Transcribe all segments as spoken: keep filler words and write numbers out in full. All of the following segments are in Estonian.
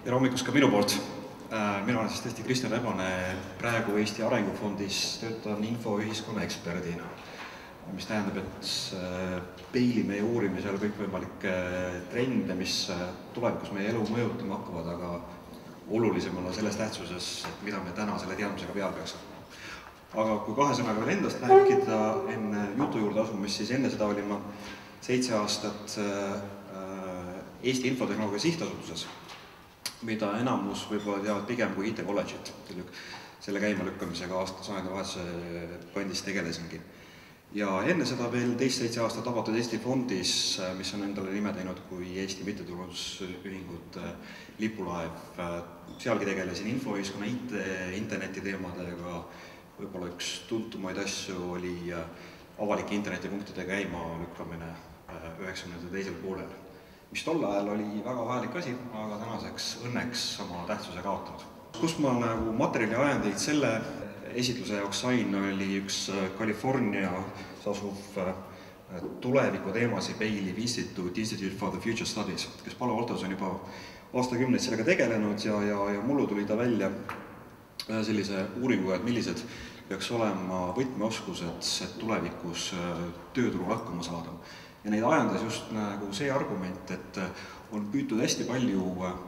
Tere hommikust ka minu poolt. Mina olen siis tõesti Kristjan Rebane, praegu Eesti Arengufondis töötan infoühiskonna eksperdina, mis tähendab, et peili meie uurimisel kõikvõimalikke trende, mis tulevikus meie elu mõjutama hakkavad, aga olulisem on selles tähtsuses, et mida me täna selle teadmisega peal peaks hakkama. Aga kui kahe sõnaga veel endast rääkida enne jutu juurde asumist, siis enne seda olin ma seitse aastat Eesti Infotehnoloogia Sihtasutuses, mida enamus võib-olla teavad pigem kui I T kolledžit. Selle käimalükkamisega aasta sajandavahetuse kandis tegelesingi. Ja enne seda veel teist seitse aastat avatud Eesti fondis, mis on endale nime teinud kui Eesti mittetulundusühingud Lipulaev. Sealgi tegelesin infoühiskonna I T, interneti teemadega. Võib-olla üks tuntumaid asju oli avalike internetipunktide käima lükkamine üheksakümnendate teisel poolel, mis tol ajal oli väga vajalik asi, aga tänaseks õnneks sama tähtsuse kaotanud. Kus ma nagu materjali ajendeid selle esitluse jaoks sain, oli üks Californias asuv tuleviku teemasi peiliv instituut Institute for the Future Studies, kes Palo Altos on juba aastakümneid sellega tegelenud ja, ja, ja mullu tuli ta välja sellise uuringuga, et millised peaks olema võtmeoskused, et tulevikus tööturul hakkama saada. Ja neid ajendas just nagu see argument, et on püütud hästi palju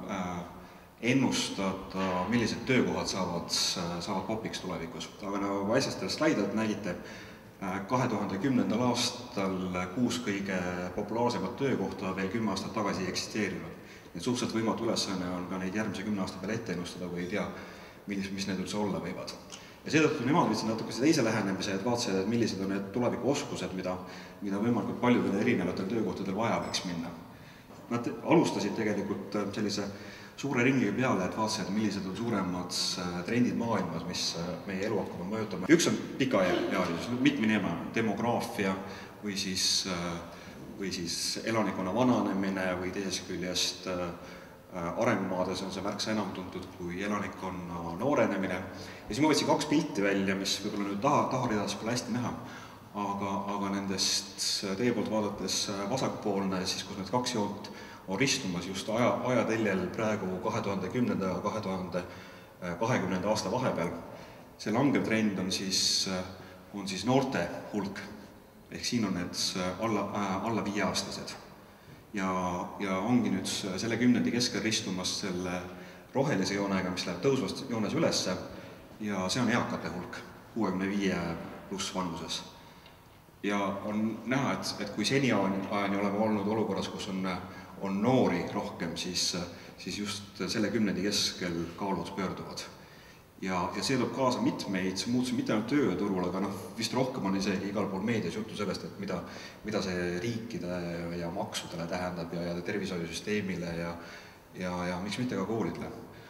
ennustada, millised töökohad saavad, saavad popiks tulevikus. Aga nagu äsjastel slaidelt nägite, kahe tuhande kümnendal aastal kuus kõige populaarsemat töökohta veel kümme aastat tagasi ei eksisteerinud. Need suhteliselt võimatu ülesanne on ka neid järgmise kümne aasta peale ette ennustada, kui ei tea, mis, mis need üldse olla võivad. Ja seetõttu nemad võtsid natuke teise lähenemise, et vaatasid, et millised on need tuleviku oskused, mida, mida võimalikult paljudel erinevatel töökohtadel vaja võiks minna. Nad alustasid tegelikult sellise suure ringiga peale, et vaatasid, millised on suuremad trendid maailmas, mis meie elu hakkavad mõjutama. Üks on pikaealisus, mitmine demograafia või siis, või siis elanikkonna vananemine või teisest küljest arengumaades on see märksa enam tuntud kui elanikkonna noorenemine. Ja siis ma võtsin kaks pilti välja, mis võib-olla nüüd taha, taharidades pole hästi näha, aga, aga nendest teie poolt vaadates vasakpoolne, siis kus need kaks joont on ristumas just aja, ajateljel praegu kahe tuhande kümnenda ja kahe tuhande kahekümnenda aasta vahepeal. See langev trend on siis, on siis noorte hulk, ehk siin on need alla, alla viieaastased. Ja, ja ongi nüüd selle kümnendi keskel ristumas selle rohelise joonega, mis läheb tõusvast joones ülesse, ja see on eakate hulk, kuuekümne viie pluss vanuses. Ja on näha, et, et kui seni ajani oleme olnud olukorras, kus on, on noori rohkem, siis, siis just selle kümnendi keskel kaalud pöörduvad. Ja, ja see toob kaasa mitmeid, see muutus mitte ainult tööturul, aga noh, vist rohkem on isegi igal pool meedias juttu sellest, et mida, mida see riikide ja maksudele tähendab ja, ja tervishoiusüsteemile ja, ja, ja miks mitte ka koolidele.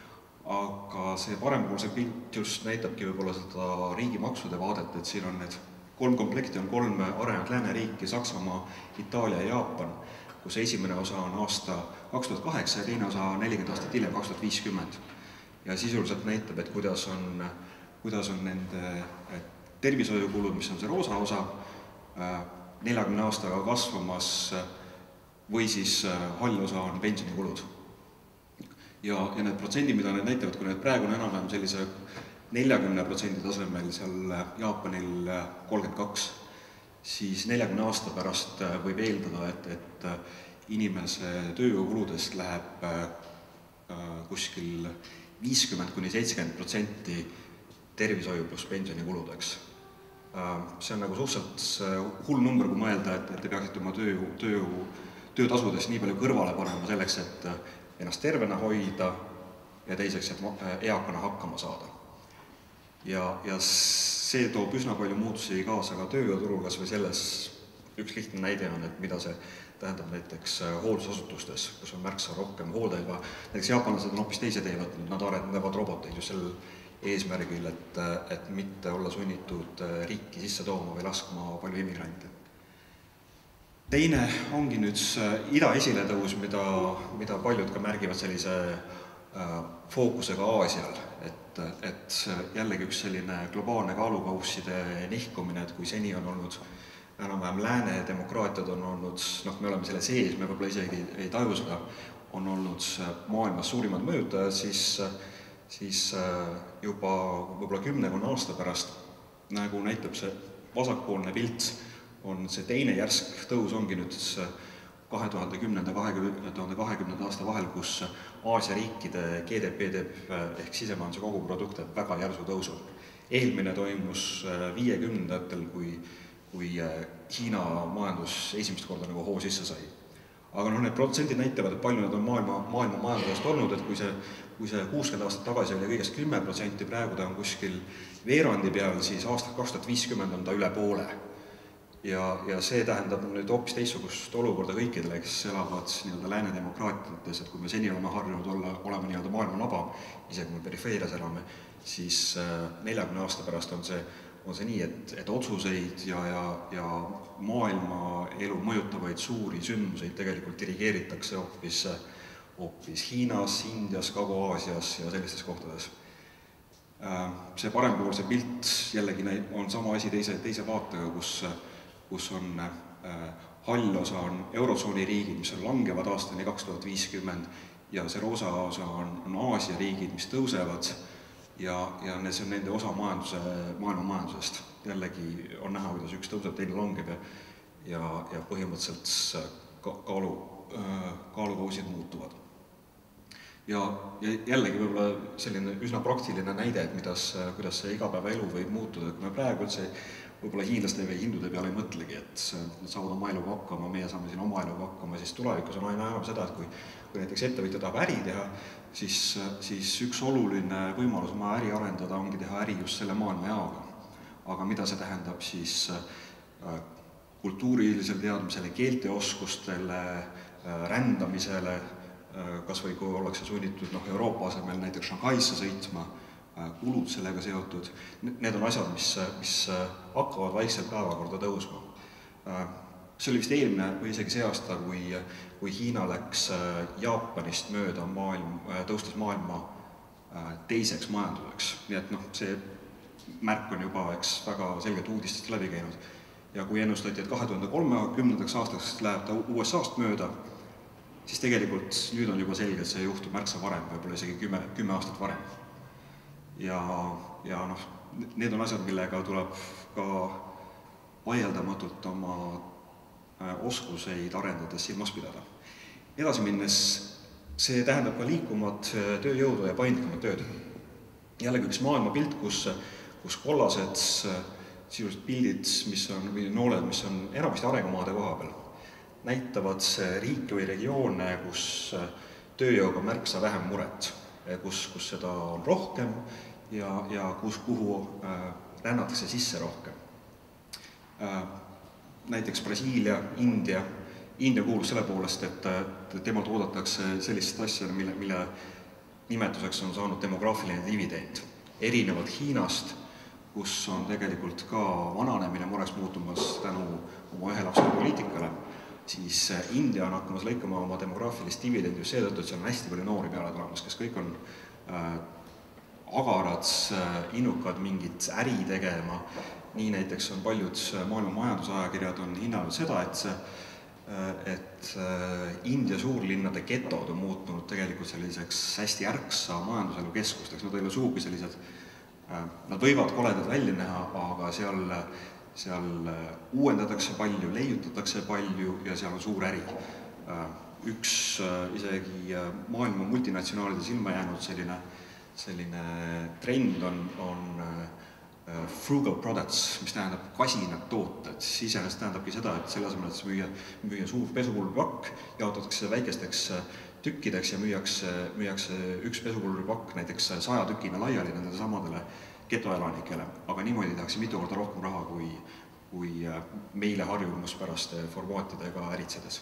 Aga see parempoolse pilt just näitabki võib-olla seda riigi maksude vaadet, et siin on need kolm komplekti, on kolm arenenud lääneriiki, Saksamaa, Itaalia ja Jaapan, kus esimene osa on aasta kaks tuhat kaheksa ja teine osa nelikümmend aastat hiljem, kaks tuhat viiskümmend. Ja sisuliselt näitab, et kuidas on, kuidas on nende tervishoiukulud, mis on see roosa osa, neljakümne aastaga kasvamas või siis hall osa on pensionikulud. Ja, ja need protsendid, mida need näitavad, kui need praegu on enam sellise neljakümne protsendi tasemel, seal Jaapanil kolmkümmend kaks, siis neljakümne aasta pärast võib eeldada, et, et inimese tööjõukuludest läheb kuskil viiskümmend kuni seitsekümmend protsenti tervishoiu pluss pensionikuludeks. See on nagu suhteliselt hull number, kui mõelda, et te peaksite oma töö, töö, töötasudest nii palju kõrvale panema selleks, et ennast tervena hoida ja teiseks, et eakana hakkama saada. Ja, ja see toob üsna palju muutusi kaasa ka tööjõuturul, kas või selles üks lihtne näide on, et mida see tähendab näiteks hooldusasutustes, kus on märksa rohkem hooldajaga. Näiteks jaapanlased on hoopis teise tee võtnud, nad arendavad roboteid just sel eesmärgil, et, et mitte olla sunnitud riiki sisse tooma või laskma palju immigrante. Teine ongi nüüd ida esiletõus, mida, mida paljud ka märgivad sellise äh, fookusega Aasial, et, et jällegi üks selline globaalne kaalukausside nihkumine, et kui seni on olnud enam-vähem lääne demokraatiad on olnud, noh, me oleme selle sees, me võib-olla isegi ei taju seda, on olnud maailmas suurimad mõjutajad, siis, siis juba võib-olla kümnekonna aasta pärast, nagu näitab see vasakpoolne pilt, on see teine järsk tõus ongi nüüd kahe tuhande kümnenda ja kahe tuhande kahekümnenda aasta vahel, kus Aasia riikide G D P teeb ehk sisemajanduse koguprodukt teeb väga järsu tõusu. Eelmine toimus viiekümnendatel, kui, kui Hiina majandus esimest korda nagu hoo sisse sai. Aga noh, need protsendid näitavad, et palju need on maailma, maailma majandusest olnud, et kui see, kui see kuuskümmend aastat tagasi oli kõigest kümme protsenti, praegu ta on kuskil veerandi peal, siis aastal kaks tuhat viiskümmend on ta üle poole. Ja, ja see tähendab nüüd hoopis teistsugust olukorda kõikidele, kes elavad nii-öelda lääne demokraatiates, et kui me seni oleme harjunud olla, olema nii-öelda maailma naba, isegi kui me perifeerias elame, siis neljakümne aasta pärast on see, on see nii, et, et otsuseid ja, ja, ja maailma elu mõjutavaid suuri sündmuseid tegelikult dirigeeritakse hoopis, hoopis Hiinas, Indias, Kagu-Aasias ja sellistes kohtades. See parempoolse pilt jällegi on sama asi teise, teise vaatega, kus kus on äh, hall osa on eurotsooni riigid, mis on langevad aastani kaks tuhat viiskümmend ja see roosa osa on, on Aasia riigid, mis tõusevad ja, ja see on nende osa majanduse, maailma majandusest. Jällegi on näha, kuidas üks tõuseb, teine langeb ja, ja, ja põhimõtteliselt kaalu, kaalukausid muutuvad. Ja, ja jällegi võib-olla selline üsna praktiline näide, et midas, kuidas see igapäevaelu võib muutuda, kui me praegu üldse võib-olla hiinlaste või hindude peale ei mõtlegi, et nad saavad oma eluga hakkama, meie saame siin oma eluga hakkama, siis tulevikus on aina enam seda, et kui, kui näiteks ettevõtja tahab äri teha, siis, siis üks oluline võimalus oma äri arendada ongi teha äri just selle maailma jaoga. Aga mida see tähendab siis kultuurilisele teadmisele, keelteoskustele, rändamisele, kas või kui ollakse sunnitud noh, Euroopa asemel näiteks Shanghaisse sõitma, kulud sellega seotud, need on asjad, mis, mis hakkavad vaikselt päevakorda tõusma. See oli vist eelmine või isegi see aasta, kui, kui Hiina läks Jaapanist mööda maailm, tõustes maailma teiseks majanduseks. Nii et noh, see märk on juba eks, väga selgelt uudistest läbi käinud. Ja kui ennustati, et kahe tuhande kolmekümnendaks aastaks läheb ta U S A-st mööda, siis tegelikult nüüd on juba selge, et see juhtub märksa varem, võib-olla isegi kümme, kümme aastat varem. Ja, ja noh, need on asjad, millega tuleb ka vaieldamatult oma oskuseid arendades silmas pidada. Edasi minnes, see tähendab ka liikumat tööjõudu ja paindlikumat tööd. Jällegi üks maailma pilt, kus, kus kollased sisuliselt pildid, mis on, või nooled, mis on enamasti arengumaade koha peal, näitavad riike või regioone, kus tööjõuga märksa vähem muret. Kus, kus seda on rohkem ja, ja kus, kuhu äh, rännatakse sisse rohkem. Äh, näiteks Brasiilia, India. India kuulus selle poolest, et temalt oodatakse sellist asja, mille, mille nimetuseks on saanud demograafiline dividend. Erinevalt Hiinast, kus on tegelikult ka vananemine mureks muutumas tänu oma ühe lapse poliitikale, siis India on hakkamas lõikama oma demograafilist dividendi just seetõttu, et seal on hästi palju noori peale tulemas, kes kõik on äh, agarad, äh, innukad mingit äri tegema. Nii näiteks on paljud maailma majandusajakirjad on hinnanud seda, et, see, äh, et äh, India suurlinnade getod on muutunud tegelikult selliseks hästi ärksa majanduselu keskusteks. Nad ei ole suugi sellised, äh, nad võivad koledad välja näha, aga seal seal uuendatakse palju, leiutatakse palju ja seal on suur äri. Üks isegi maailma multinatsionaalide silma jäänud selline, selline trend on, on frugal products, mis tähendab kasinad tooted. Iseenesest tähendabki seda, et selle asemel, et müüa, müüa suur pesupulbripakk, jaotatakse väikesteks tükkideks ja müüakse, müüakse üks pesupulbripakk näiteks saja tükina laiali nendele samadele getoelanikele, aga niimoodi tehakse mitu korda rohkem raha kui, kui meile harjumuspäraste formaatidega äritsedes.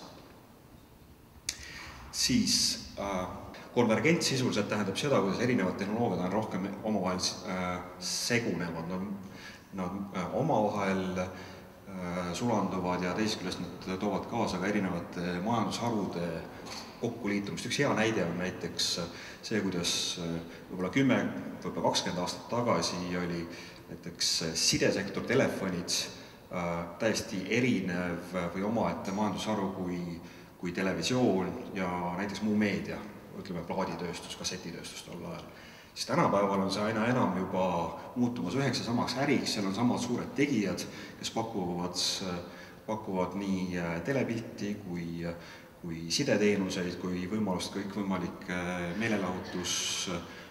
Siis äh, konvergents sisuliselt tähendab seda, kuidas erinevad tehnoloogiad on rohkem omavahel äh, segunevad. Nad, nad äh, omavahel äh, sulanduvad ja teisest küljest nad toovad kaasa ka erinevate majandusharude kokkuliitumist. Üks hea näide on näiteks see, kuidas võib-olla kümme, võib-olla kakskümmend aastat tagasi oli näiteks sidesektor, telefonid täiesti erinev või omaette majandusharu kui, kui televisioon ja näiteks muu meedia, ütleme plaaditööstus, kassetitööstus tol ajal. Siis tänapäeval on see aina enam juba muutumas üheks ja samaks äriks, seal on samad suured tegijad, kes pakuvad, pakuvad nii telepilti kui, kui sideteenuseid, kui võimalust kõikvõimalikke meelelahutus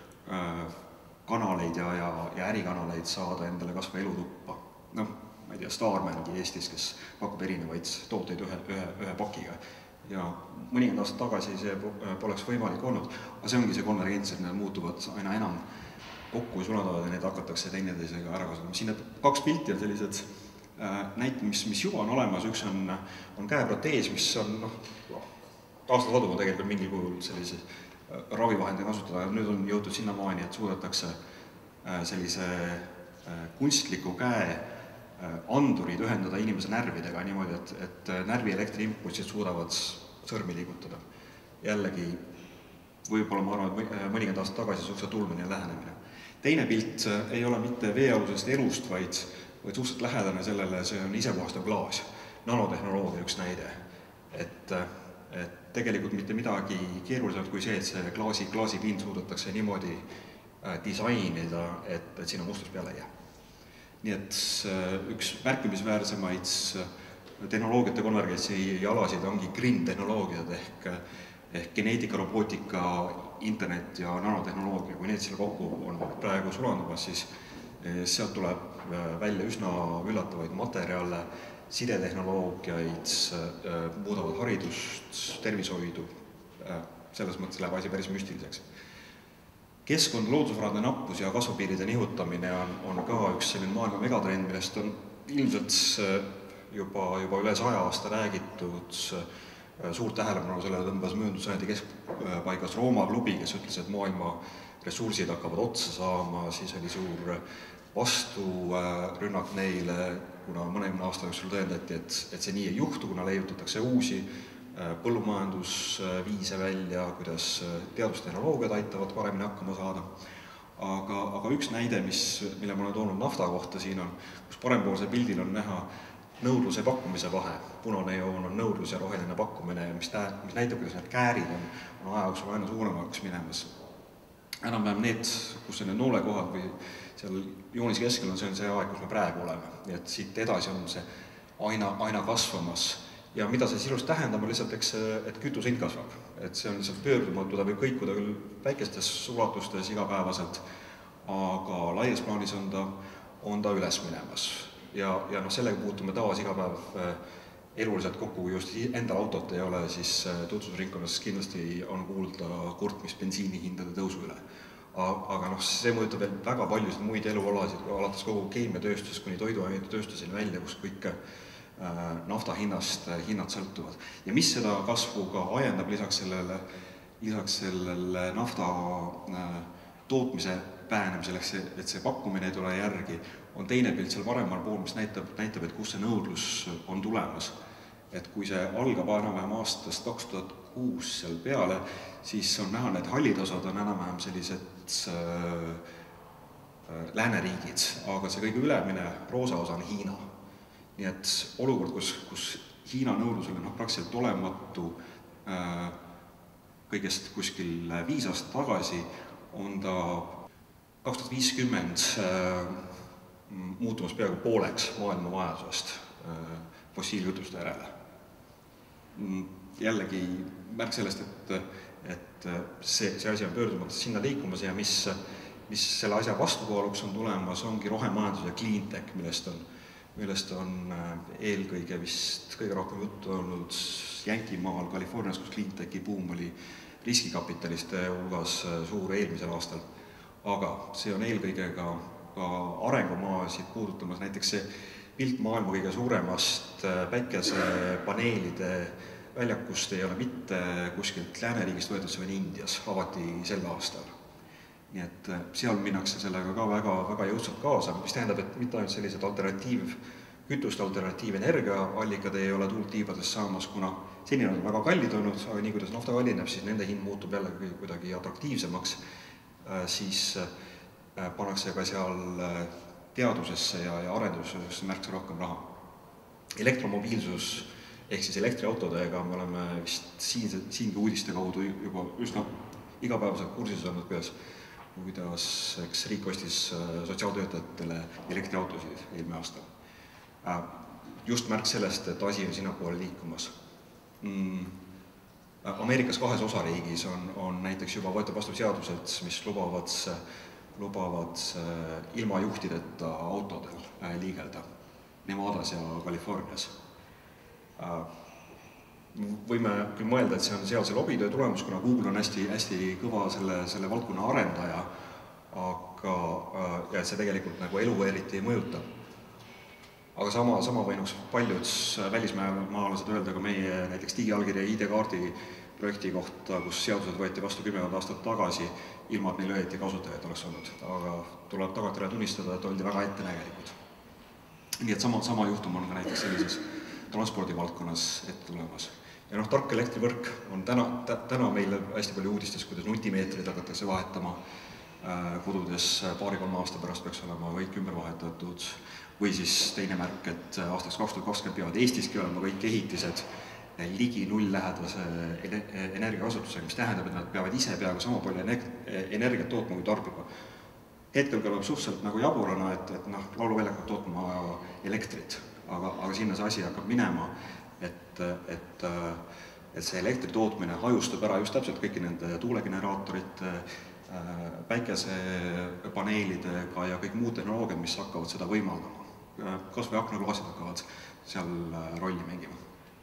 kanaleid ja, ja, ja ärikanaleid saada endale kas või elutuppa. Noh, ma ei tea, Starmangi Eestis, kes pakub erinevaid tooteid ühe, ühe, ühe pakiga. Ja mõnikümmend aastat tagasi see poleks võimalik olnud, aga see ongi see konvergents, et need muutuvad aina enam kokku sulatavad ja need hakatakse teineteisega ära kasutama. Siin need kaks pilti on sellised näited, mis, mis juba on olemas, üks on, on käeprotees, mis on noh, aastasadu on tegelikult mingil kujul sellise ravivahendi kasutada, nüüd on jõutud sinnamaani, et suudetakse sellise kunstliku käe andurid ühendada inimese närvidega niimoodi, et, et närvi elektriimpulsid suudavad sõrmi liigutada. Jällegi, võib-olla ma arvan, et mõnikümmend aastat tagasi suhteliselt tulmine lähenemine. Teine pilt ei ole mitte veealusest elust, vaid, vaid suhteliselt lähedane sellele, see on isepuhastav klaas. Nanotehnoloogia üks näide. Et, et tegelikult mitte midagi keeruliselt kui see, et see klaasi, klaasipind suudetakse niimoodi disainida, et, et sinna mustus peale ei jää. Nii et üks märkimisväärsemaid tehnoloogiate konvergentsi alasid ongi green-tehnoloogiad ehk, ehk geneetika, robootika, internet ja nanotehnoloogia. Kui need selle kokku on praegu sulandumas, siis sealt tuleb välja üsna üllatavaid materjale, sidetehnoloogiaid, muudavad haridust, tervishoidu. Selles mõttes läheb asi päris müstiliseks. Keskkond, loodusvarade nappus ja kasvupiiride nihutamine on, on ka üks selline maailma megatrend, millest on ilmselt juba, juba üle saja aasta räägitud. Suurt tähelepanu sellele tõmbas möödunussajandi keskpaigas Rooma klubi, kes ütles, et maailma ressursid hakkavad otsa saama, siis oli suur vasturünnak neile, kuna mõnekümne aasta jooksul tõendati, et, et see nii ei juhtu, kuna leiutatakse uusi põllumajandusviise välja, kuidas teadustehnoloogiad aitavad paremini hakkama saada. Aga, aga üks näide, mis, mille ma olen toonud nafta kohta siin on, kus parempoolsel pildil on näha nõudluse pakkumise vahe. Punane joon on nõudlus ja roheline pakkumine, mis, tä, mis näitab, kuidas need käärid on, on aja jooksul aina suuremaks minemas. Enam-vähem need, kus on need noolekohad või seal joonis keskel on, see on see aeg, kus me praegu oleme. Nii et siit edasi on see aina, aina kasvamas. Ja mida see silus tähendab, on lihtsalt, eks, et kütushind kasvab. Et see on lihtsalt pöördumatu, ta võib kõikuda küll väikestes ulatustes igapäevaselt, aga laias plaanis on ta, on ta üles minemas. Ja, ja noh, sellega puutume taas iga päev eluliselt kokku, kui just endal autot ei ole, siis tutvusringkonnas kindlasti on kuulda kurtmist bensiinihindade tõusu üle. Aga noh, see mõjutab veel väga paljusid muid elualasid, alates kogu keemiatööstusest kuni toiduainete tööstuseni välja, kus kõik nafta hinnast hinnad sõltuvad. Ja mis seda kasvu ka ajendab lisaks sellele, lisaks sellele nafta tootmise päänemiseks, et see pakkumine ei tule järgi, on teine pilt seal paremal pool, mis näitab, näitab, et kus see nõudlus on tulemas. Et kui see algab enam-vähem aastast kaks tuhat kuus seal peale, siis on näha, need hallid osad on enam-vähem sellised äh, lääneriigid, aga see kõige ülemine roosa osa on Hiina. Nii et olukord, kus, kus Hiina nõudlusel on praktiliselt olematu äh, kõigest kuskil viis aastat tagasi, on ta kaks tuhat viiskümmend äh, muutumas peaaegu pooleks maailma vajadusest äh, fossiiljutuste järele. Jällegi märk sellest, et, et see, see asi on pöördumata sinna liikumas ja mis, mis selle asja vastukaaluks on tulemas, ongi rohemajandus ja cleantech, millest on millest on eelkõige vist kõige rohkem juttu olnud Jänkimaal, Californias, kus cleantechi buum oli riskikapitaliste hulgas suur eelmisel aastal. Aga see on eelkõige ka, ka arengumaasid puudutamas, näiteks see pilt maailma kõige suuremast päikesepaneelide väljakust ei ole mitte kuskilt lääneriigist võetud, see on Indias, avati sel aastal. Nii et seal minnakse sellega ka väga, väga jõudsalt kaasa, mis tähendab, et mitte ainult sellised alternatiiv, kütuste alternatiivenergiaallikad ei ole tuult tiibades saamas, kuna senine on väga kallid olnud, aga nii kuidas nafta kallineb, siis nende hind muutub jällegi kuidagi atraktiivsemaks, siis pannakse ka seal teadusesse ja, ja arendusesse märksa rohkem raha. elektromobiilsus ehk siis elektriautodega me oleme vist siin, siingi uudiste kaudu juba üsna igapäevaselt kursis olnud, kuidas, kuidas eks riik ostis sotsiaaltöötajatele elektriautosid eelmine aastal. Just märk sellest, et asi on sinna poole liikumas. Ameerikas kahes osariigis on, on näiteks juba võetud vastu seadused, mis lubavad, lubavad ilma juhtideta autodel liigelda Nevadas ja Californias. Võime küll mõelda, et see on sealse lobitöö tulemus, kuna Google on hästi, hästi kõva selle, selle valdkonna arendaja, aga ja see tegelikult nagu elu eriti ei mõjuta. Aga sama, sama võinuks paljud välismaalased öelda ka meie näiteks digiallkirja I D-kaardi projekti kohta, kus seadused võeti vastu kümme aastat tagasi, ilma et neil õieti kasutajaid oleks olnud. Aga tuleb tagantjärele tunnistada, et oldi väga ettenägelikud. Nii et sama, sama juhtum on ka näiteks sellises transpordivaldkonnas ette tulemas. Ja noh, tark elektrivõrk on täna, täna meil hästi palju uudistes, kuidas nutimeetrid hakatakse vahetama kodudes paari-kolme aasta pärast peaks olema kõik ümber vahetatud. Või siis teine märk, et aastaks kaks tuhat kakskümmend peavad Eestiski olema kõik ehitised ligi null-lähedase energiakasutusega, mis tähendab, et nad peavad ise peaaegu sama palju energiat tootma kui tarbima. Hetkel kõlab suhteliselt nagu jaburana, et, et noh, lauluvälja hakkab tootma elektrit, aga, aga sinna see asi hakkab minema, et, et, et see elektri tootmine hajustub ära just täpselt kõiki nende tuulegeneraatorite, päikesepaneelidega ja kõik muud tehnoloogiad, mis hakkavad seda võimaldama. Kas või aknaklaasid hakkavad seal rolli mängima.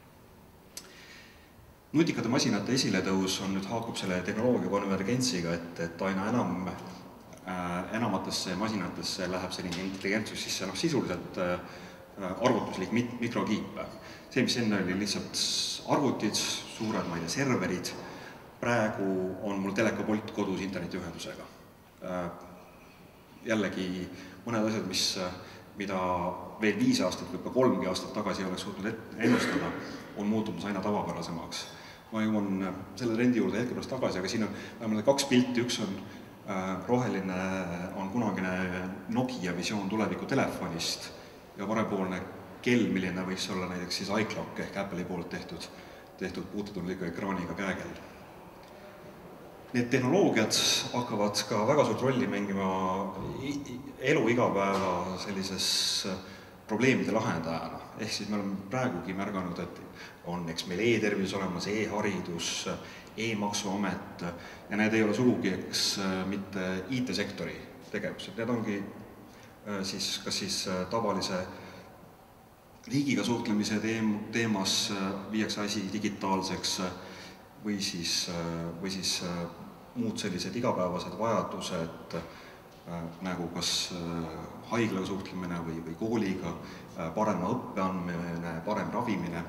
Nutikate masinate esiletõus on nüüd haakub selle tehnoloogia konvergentsiga, et, et aina enam, äh, enamatesse masinatesse läheb selline intelligentsus sisse, noh sisuliselt äh, arvutuslik mit, mikrokiip. See, mis enne oli lihtsalt arvutid, suured, ma ei tea, serverid, praegu on mul telekapolt kodus internetiühendusega. Äh, jällegi mõned asjad, mis mida veel viis aastat või kolmgi aastat tagasi oleks suutnud ennustada, on muutumas aina tavapärasemaks. Ma jõuan selle trendi juurde hetke pärast tagasi, aga siin on vähemalt kaks pilti, üks on roheline, on kunagine Nokia visioon tuleviku telefonist ja parempoolne kell, milline võiks olla näiteks siis iClock ehk Apple'i poolt tehtud, tehtud puutetundliku ekraaniga käekell. Need tehnoloogiad hakkavad ka väga suurt rolli mängima elu igapäeva sellises probleemide lahendajana. Ehk siis me oleme praegugi märganud, et on eks meil e-tervis olemas, e-haridus, e-maksuamet ja need ei ole sugugi eks mitte I T-sektori tegevused. Need ongi siis, kas siis tavalise riigiga suhtlemise teemas viiakse asi digitaalseks või siis, või siis muud sellised igapäevased vajadused, nagu kas haiglaga suhtlemine või, või kooliga, parema õppe andmine, parem ravimine.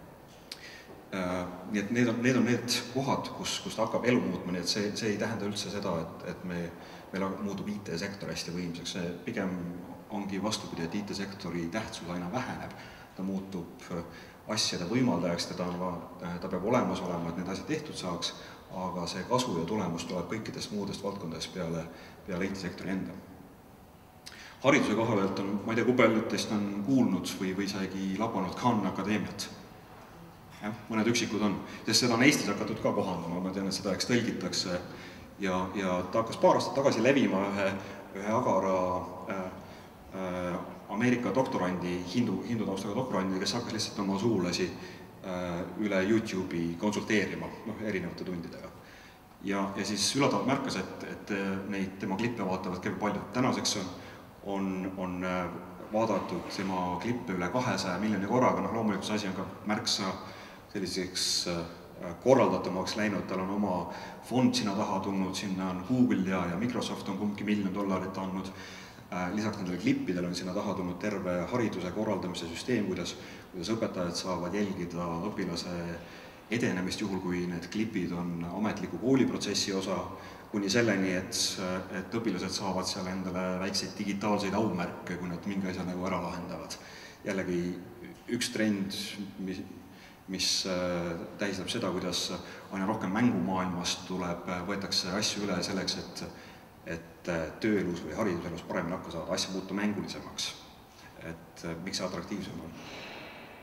Nii et need on need, on need kohad, kus, kus ta hakkab elu muutma, nii et see, see ei tähenda üldse seda, et, et me, meil muutub I T-sektor hästi võimsaks. See pigem ongi vastupidi, et I T-sektori tähtsus aina väheneb, ta muutub asjade võimaldajaks, teda on, ta peab olemas olema, et need asjad tehtud saaks, aga see kasu ja tulemus tuleb kõikidest muudest valdkondadest peale, peale I T-sektori enda. Hariduse koha pealt on, ma ei tea, kui paljud teist on kuulnud või, või isegi labanud Khan Akadeemiat. Ja, mõned üksikud on, sest seda on Eestis hakatud ka kohandama, ma tean, et seda eks tõlgitakse ja, ja ta hakkas paar aastat tagasi levima ühe, ühe agara äh, äh, Ameerika doktorandi, hindu, hindu taustaga doktorandi, kes hakkas lihtsalt oma sugulasi äh, üle YouTube'i konsulteerima, noh, erinevate tundidega. Ja, ja siis üllatavalt märkas, et, et neid tema klippe vaatavad käib palju. Tänaseks on, on, on vaadatud tema klippe üle kahesaja miljoni korraga, noh, loomulikult see asi on ka märksa selliseks korraldatumaks läinud, tal on oma fond sinna taha tulnud, sinna on Google ja, ja Microsoft on kumbki miljon dollarit andnud. Lisaks nendele klippidele on sinna taha tulnud terve hariduse korraldamise süsteem, kuidas, kuidas õpetajad saavad jälgida õpilase edenemist juhul, kui need klipid on ametliku kooliprotsessi osa, kuni selleni, et, et õpilased saavad seal endale väikseid digitaalseid aumärke, kui nad mingi asja nagu ära lahendavad. Jällegi üks trend, mis, mis tähistab seda, kuidas aina rohkem mängumaailmast tuleb, võetakse asju üle selleks, et et tööelus või hariduselus paremini hakka saada, asja muuta mängulisemaks, et miks see atraktiivsem on.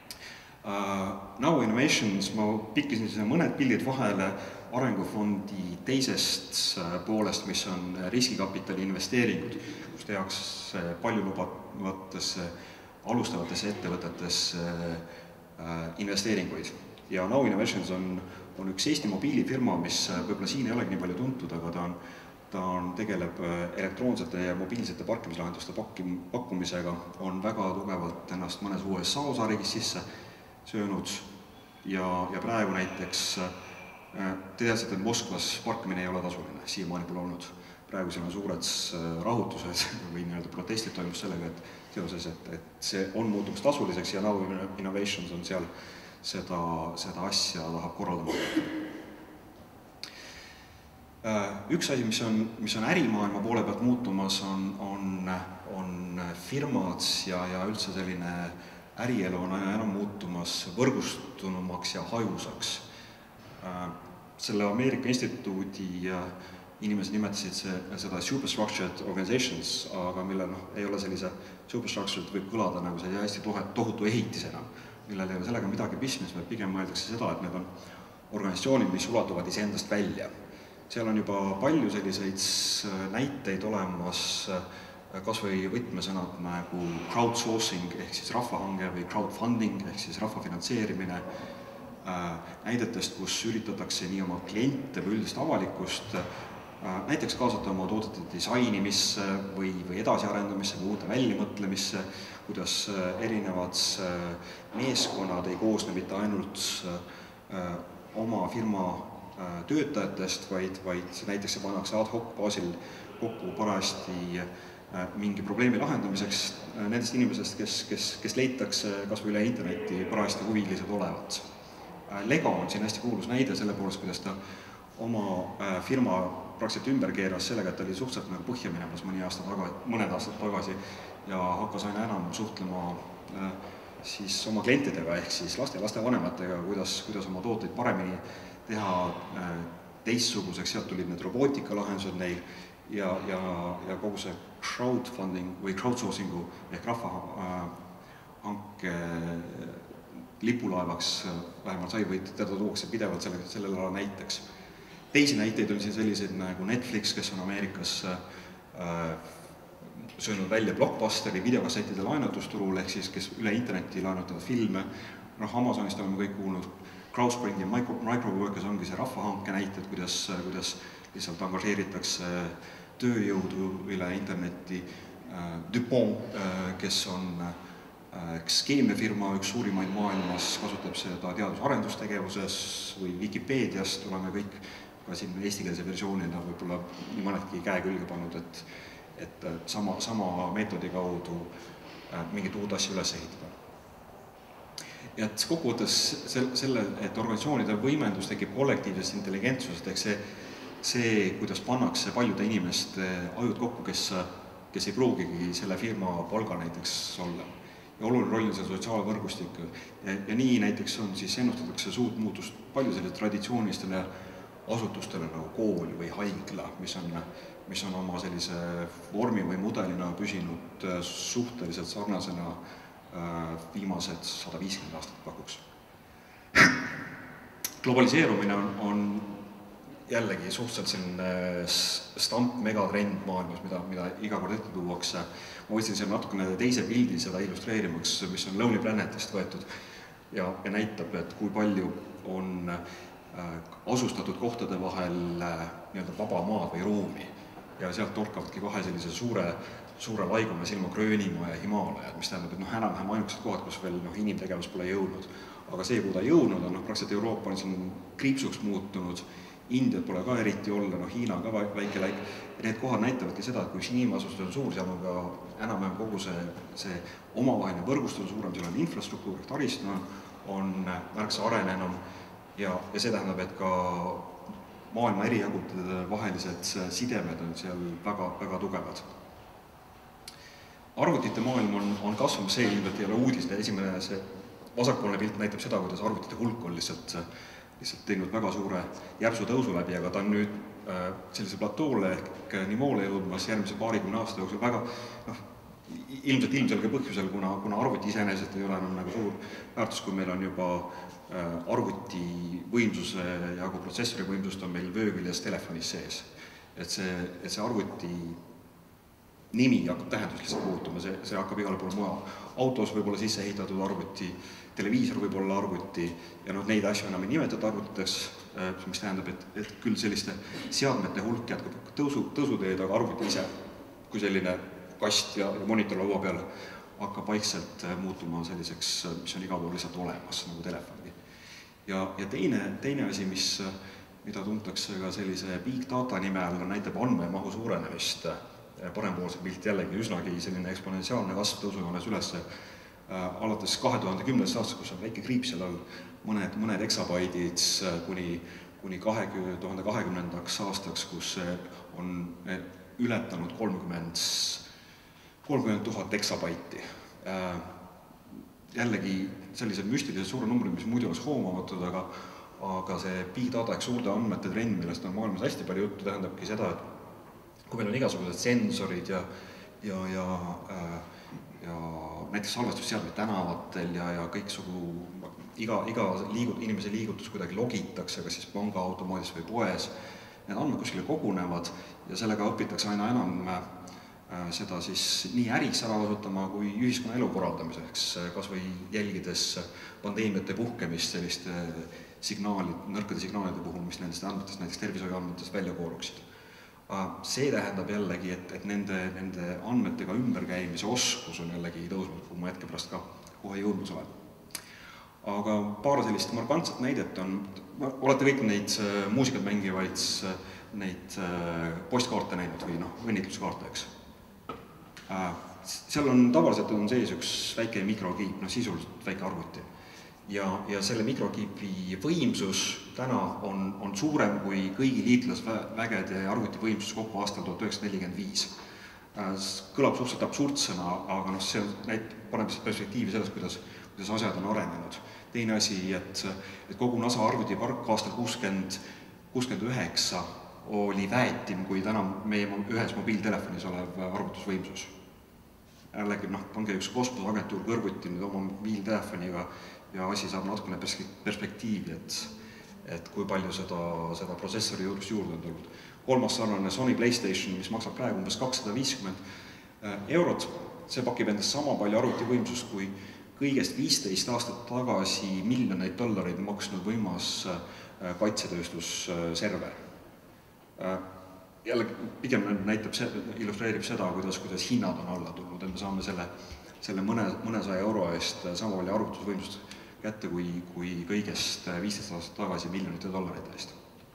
Now Innovations, ma pikkisin siin mõned pildid vahele arengufondi teisest poolest, mis on riskikapitali investeeringud, kus tehakse paljulubavatesse alustavatesse ettevõtetesse investeeringuid. Ja Now Innovations on, on üks Eesti mobiilifirma, mis võib-olla siin ei olegi nii palju tuntud, aga ta on ta on, tegeleb elektroonsete ja mobiilsete parkimislahenduste pakkumisega, on väga tugevalt ennast mõnes U S A osariigis sisse söönud ja, ja praegu näiteks te teadsite, et Moskvas parkimine ei ole tasuline, siiamaani pole olnud. Praegu siin on suured rahutused või nii-öelda protestid toimus sellega, et seoses, et, et see on muutumas tasuliseks ja Now Innovations on seal seda, seda asja tahab korraldama. Üks asi, mis on, mis on ärimaailma poole pealt muutumas, on, on, on firmad ja, ja üldse selline ärielu on aina enam muutumas võrgustunumaks ja hajusaks. Selle Ameerika instituudi inimesed nimetasid see, seda superstructured organizations, aga mille noh, ei ole sellise superstructured võib kõlada nagu see hästi tohutu ehitisena, millel ei ole sellega midagi pistmist, vaid pigem mõeldakse seda, et need on organisatsioonid, mis ulatuvad iseendast välja. Seal on juba palju selliseid näiteid olemas, kas või võtmesõnad nagu crowdsourcing ehk siis rahvahange või crowdfunding ehk siis rahvafinantseerimine, näidetest, kus üritatakse nii oma kliente või üldist avalikkust näiteks kaasata oma toodete disainimisse või, või edasiarendamisse või uute väljamõtlemisse, kuidas erinevad meeskonnad ei koosne mitte ainult oma firma töötajatest, vaid, vaid näiteks see pannakse ad hoc baasil kokku parajasti mingi probleemi lahendamiseks nendest inimesest, kes, kes, kes leitakse kas või üle interneti parajasti huvilised olevat. Lego on siin hästi kuulus näide selle poolest, kuidas ta oma firma praktiliselt ümber keeras sellega, et ta oli suhteliselt nagu põhja minemas mõni aasta taga, mõned aastad tagasi ja hakkas aina enam suhtlema siis oma klientidega ehk siis laste ja lastevanematega, kuidas, kuidas oma tooteid paremini teha teistsuguseks, sealt tulid need robootikalahendused neil ja, ja, ja kogu see crowdfunding või crowdsourcingu ehk rahvahanke lipulaevaks vähemalt sai või teda tuuakse pidevalt selle, sellel ala näiteks. Teisi näiteid on siin selliseid nagu Netflix, kes on Ameerikas äh, söönud välja blockbusteri videokassettide laenutusturul ehk siis kes üle interneti laenutavad filme. Noh, Amazonist oleme kõik kuulnud, Crowdspring ja Micro, Microworkers ongi see rahvahanke näited, kuidas, kuidas lihtsalt engažeeritakse tööjõudu üle interneti. Dupont, kes on keemiafirma, üks suurimaid maailmas, kasutab seda teadus-arendustegevuses või Wikipeediast, oleme kõik ka siin eestikeelse versioonina võib-olla nii mõnedki käe külge pannud, et, et sama, sama meetodi kaudu mingit uut asja üles ehitada. Ja et kokkuvõttes selle, et organisatsioonide võimendus tekib kollektiivsest intelligentsusest, ehk see, see, kuidas pannakse paljude inimeste ajud kokku, kes, kes ei pruugigi selle firma palga näiteks olla. Ja oluline roll on see sotsiaalvõrgustik. Ja, ja nii näiteks on, siis ennustatakse suurt muutust palju sellise traditsioonilistele asutustele nagu kool või haigla, mis on, mis on oma sellise vormi või mudelina püsinud suhteliselt sarnasena viimased sada viiskümmend aastat pakuks. Globaliseerumine on, on jällegi suhteliselt selline stamp megatrend maailmas, mida, mida iga kord ette tuuakse. Ma võtsin seal natukene teise pildi seda illustreerimaks, mis on Lonely Planetist võetud ja, ja näitab, et kui palju on asustatud kohtade vahel nii-öelda vaba maad või ruumi ja sealt torkavadki kohe sellise suure suure laigume silma Gröönimaa ja Himaalajad, mis tähendab, et noh, enam-vähem ainukesed kohad, kus veel noh, inimtegevus pole jõudnud. Aga see, kui ta jõudnud on, noh, praktiliselt Euroopa on siin kriipsuks muutunud, Indiat pole ka eriti olla, noh, Hiina ka väike läik. Ja need kohad näitavadki seda, et kui inimasustus on suur, seal on ka enam-vähem kogu see, see omavaheline võrgustus on suurem, seal on infrastruktuur, ehk taristu on, on märksa arenenum ja, ja see tähendab, et ka maailma erijagutade vahelised sidemed on seal väga, väga tugevad. Arvutite maailm on, on kasvamas, see ilmselt ei ole uudis, esimene see vasakpoolne pilt näitab seda, kuidas arvutite hulk on lihtsalt, lihtsalt teinud väga suure järsu tõusu läbi, aga ta on nüüd äh, sellise platoole ehk nivoole jõudmas järgmise paarikümne aasta jooksul väga, noh, ilmselt ilmselge põhjusel, kuna, kuna arvuti iseenesest ei ole enam nagu suur väärtus, kui meil on juba arvuti võimsuse ja kui protsessori võimsust on meil vööküljes telefonis sees. Et see, et see arvuti nimi hakkab tähendus lihtsalt muutuma, see, see hakkab igale poole mujal. Autos võib olla sisse ehitatud arvuti, televiisor võib olla arvuti ja noh, neid asju enam ei nimetata arvutiteks, mis tähendab, et, et küll selliste seadmete hulk jätkab tõusu, tõusuteed, aga arvuti ise kui selline kast ja, ja monitor laua peal hakkab vaikselt muutuma selliseks, mis on iga pool lihtsalt olemas, nagu telefongi. Ja, ja teine, teine asi, mis, mida tuntakse ka sellise big data nime all, näitab andmemahu suurenemist. Parempoolse pilt jällegi üsnagi selline eksponentsiaalne kasv tõusujoones üles alates kahe tuhande kümnendast aastast, kus on väike kriips seal all, mõned, mõned eksabaidid kuni, kuni kahe tuhande kahekümnendaks aastaks, kus on ületanud kolmkümmend tuhat eksabaiti. Jällegi sellised müstilised suure numbrid, mis muidu oleks hoomamatud, aga, aga see big data ehk suurde andmete trend, millest on maailmas hästi palju juttu, tähendabki seda, et kui meil on igasugused sensorid ja, ja, ja, ja näiteks salvestusseadmed tänavatel ja, ja kõiksugu, iga, iga liigut, inimese liigutus kuidagi logitakse, kas siis pangaautomaadis või poes, need andmed kuskile kogunevad ja sellega õpitakse aina enam seda siis nii äriks ära kasutama kui ühiskonna elu korraldamiseks, kas või jälgides pandeemiate puhkemist selliste signaalid, nõrkade signaalide puhul, mis nendest andmetest, näiteks tervishoiuandmetest välja kooruksid. See tähendab jällegi, et, et nende, nende andmetega ümberkäimise oskus on jällegi tõusnud, kui ma hetke pärast ka kohe jõudmas olen. Aga paar sellist markantset näidet on, olete kõik neid muusikat mängivaid, neid postkaarte näinud või noh, õnnitluskaarte, eks. Seal on tavaliselt on sees üks väike mikrokiip, no sisuliselt väike arvuti. Ja, ja selle mikrokiipi võimsus täna on, on suurem kui kõigi liitlasvägede arvuti võimsus kokku aastal tuhat üheksasada nelikümmend viis. Kõlab suhteliselt absurdsõna, aga no see näit, paneb perspektiivi sellest, kuidas, kuidas asjad on arenenud. Teine asi, et, et kogu NASA arvutipark aastal kuuskümmend üheksa oli väetim kui täna meie ühes mobiiltelefonis olev arvutusvõimsus. Jällegi, noh, ongi üks kosmosagentuur kõrvuti nüüd oma mobiiltelefoniga ja asi saab natukene perspektiivi, et, et kui palju seda, seda protsessori juurest juurde on tulnud. Kolmas sarnane Sony PlayStation, mis maksab praegu umbes kakssada viiskümmend eurot, see pakib endast sama palju arvutivõimsust kui kõigest viisteist aastat tagasi miljoneid dollareid maksnud võimas kaitsetööstusserver. Jälle pigem näitab, illustreerib seda, kuidas, kuidas hinnad on alla tulnud, et me saame selle, selle mõne, mõnesaja euro eest sama palju arvutusvõimsust kätte kui, kui kõigest viisteist aastat tagasi miljonite dollarite eest.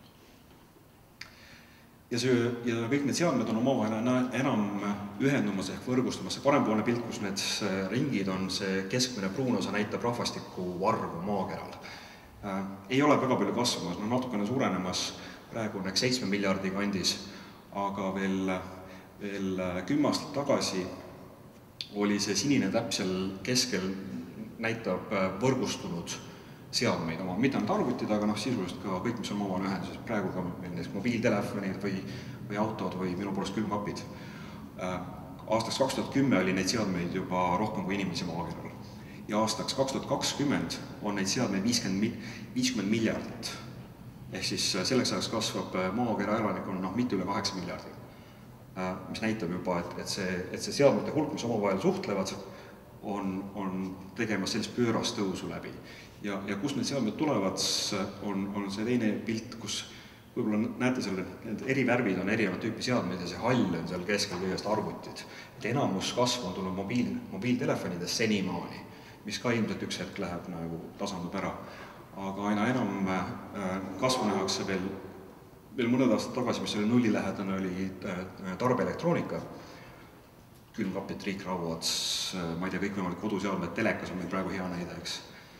Ja, see, ja kõik need seadmed on omavahel enam ühendumas ehk võrgustumas. See parempoolne pilt, kus need ringid on, see keskmine pruun osa näitab rahvastiku arvu maakeral. Ei ole väga palju kasvamas, no natukene suurenemas, praegu on seitsme miljardi kandis, aga veel, veel kümme aastat tagasi oli see sinine täpp seal keskel näitab võrgustunud seadmeid oma, mitte ainult arvutid, aga noh, sisuliselt ka kõik, mis on omavahel ühenduses. Praegu ka meil mobiiltelefonid või, või autod või minu poolest külmkapid. Aastaks kaks tuhat kümme oli neid seadmeid juba rohkem kui inimesi maakeral. Ja aastaks kaks tuhat kakskümmend on neid seadmeid viiskümmend miljardit. Ehk siis selleks ajaks kasvab maakera elanikkonna noh, mitte üle kaheksa miljardi. Mis näitab juba, et, et, see, et see seadmete hulk, mis omavahel suhtlevad, on, on tegemas sellist pöörast tõusu läbi. Ja, ja kus need seadmed tulevad, on, on see teine pilt, kus võib-olla näete selle, need eri värvid on erinevat tüüpi seadmeid ja see hall on seal keskel kõigest arvutid. Et enamus kasv on tulnud mobiil, mobiiltelefonides senimaani, mis ka ilmselt üks hetk läheb nagu tasandub ära. Aga aina enam kasvu nähakse veel, veel mõned aastad tagasi, mis oli nullilähedane, oli tarbeelektroonika, külmkapid, triikrauad, ma ei tea, kõikvõimalik koduseadmed, telekas on meil praegu hea näide, eks.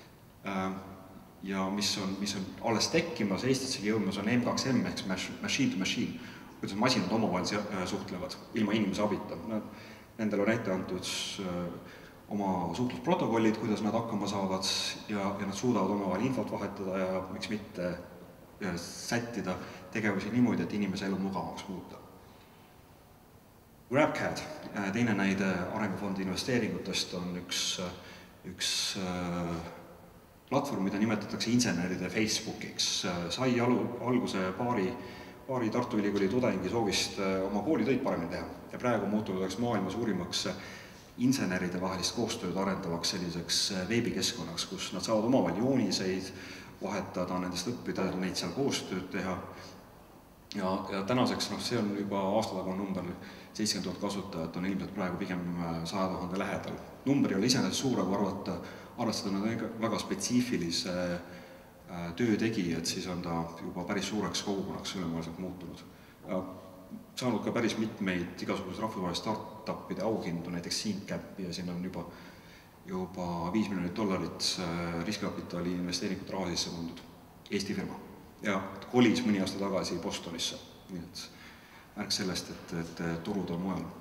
Ja mis on, mis on alles tekkimas, Eestitsegi jõudmas on M kaks M ehk machine to machine, kuidas masinad omavahel suhtlevad, ilma inimese abita. Nendel on ette antud oma suhtlusprotokollid, kuidas nad hakkama saavad ja, ja nad suudavad omavahel infot vahetada ja miks mitte sättida tegevusi niimoodi, et inimese elu mugavaks muuta. GrabCAD, teine näide Arengufondi investeeringutest on üks, üks platvorm, mida nimetatakse inseneride Facebookiks. Sai alu, alguse paari, paari Tartu Ülikooli tudengi soovist oma koolitöid paremini teha ja praegu muutunud oleks maailma suurimaks inseneride vahelist koostööd arendavaks selliseks veebikeskkonnaks, kus nad saavad omavahel jooniseid vahetada, nendest õppida, neid seal koostööd teha. Ja, ja tänaseks, noh, see on juba aastatagu number seitsekümmend tuhat kasutajat, on ilmselt praegu pigem saja tuhande lähedal. Number ei ole iseenesest suur, aga arvata, arvestada nad väga spetsiifilise töö tegijad, siis on ta juba päris suureks kogukonnaks ülemaailmselt muutunud. Ja saanud ka päris mitmeid igasugused rahvusvaheliste startupide auhindu, näiteks SeedCapi ja siin on juba, juba viis miljonit dollarit riskikapitali investeeringut raha sisse pandud Eesti firma. Ja kolis mõni aasta tagasi Bostonisse, nii et märk sellest, et, et turud on mujal.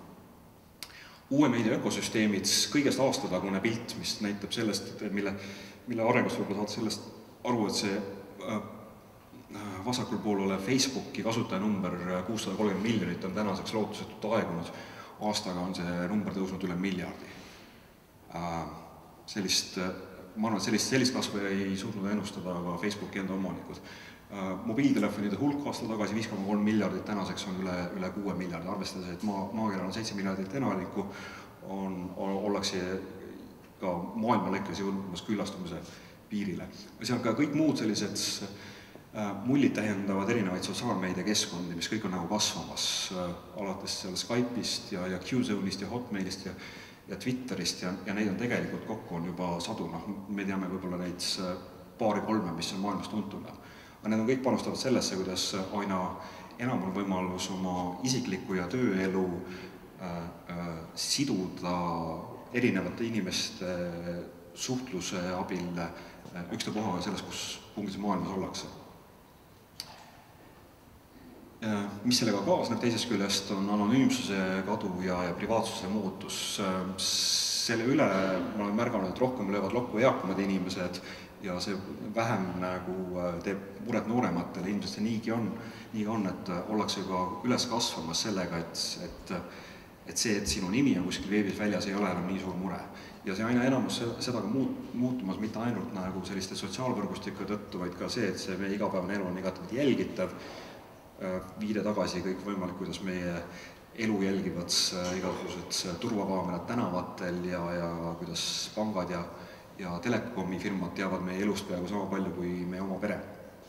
Uue meedia ökosüsteemid, kõigest aastatagune pilt, mis näitab sellest, mille, mille arengust võib-olla saad sellest aru, et see äh, vasakul pool olev Facebooki kasutajanumber kuussada kolmkümmend miljonit on tänaseks lootusetult aegunud. Aastaga on see number tõusnud üle miljardi. Äh, sellist, ma arvan, et sellist, sellist kasvu ei suutnud ennustada ka Facebooki enda omanikud. Mobiiltelefonide hulk aasta tagasi viis koma kolm miljardit, tänaseks on üle, üle kuue miljardi, arvestades, et maa, maakeral on seitse miljardit elanikku, on, on, ollakse ka maailmalõikes jõudmas küllastumise piirile. See on ka kõik muud sellised äh, mullid tähendavad erinevaid sotsiaalmeedia keskkondi, mis kõik on nagu kasvamas, äh, alates seal Skype'ist ja, ja Qzone'ist ja Hotmailist ja, ja Twitterist ja, ja neid on tegelikult kokku on juba sadu, noh, me teame võib-olla neid paari-kolme, mis on maailmas tuntud. Aga need on kõik panustavad sellesse, kuidas aina enam on võimalus oma isiklikku ja tööelu äh, äh, siduda erinevate inimeste suhtluse abil äh, ükstapuha selles, kus punktis maailmas ollakse. Äh, mis sellega kaasneb teisest küljest on anonüümsuse kadu ja, ja privaatsuse muutus. Äh, selle üle ma olen märganud, et rohkem löövad lokku eakamad inimesed ja see vähem nagu teeb muret noorematele, ilmselt see niigi on, nii on, et ollakse juba üles kasvamas sellega, et, et, et see, et sinu nimi on kuskil veebis väljas, ei ole enam nii suur mure. Ja see aina enamus seda ka muut, muutumas mitte ainult nagu selliste sotsiaalvõrgustike tõttu, vaid ka see, et see meie igapäevane elu on igatavalt jälgitav, viide tagasi kõik võimalik, kuidas meie elu jälgivad igasugused turvakaamerad tänavatel ja, ja kuidas pangad ja ja telekomi firmad teavad meie elust peaaegu sama palju kui meie oma pere.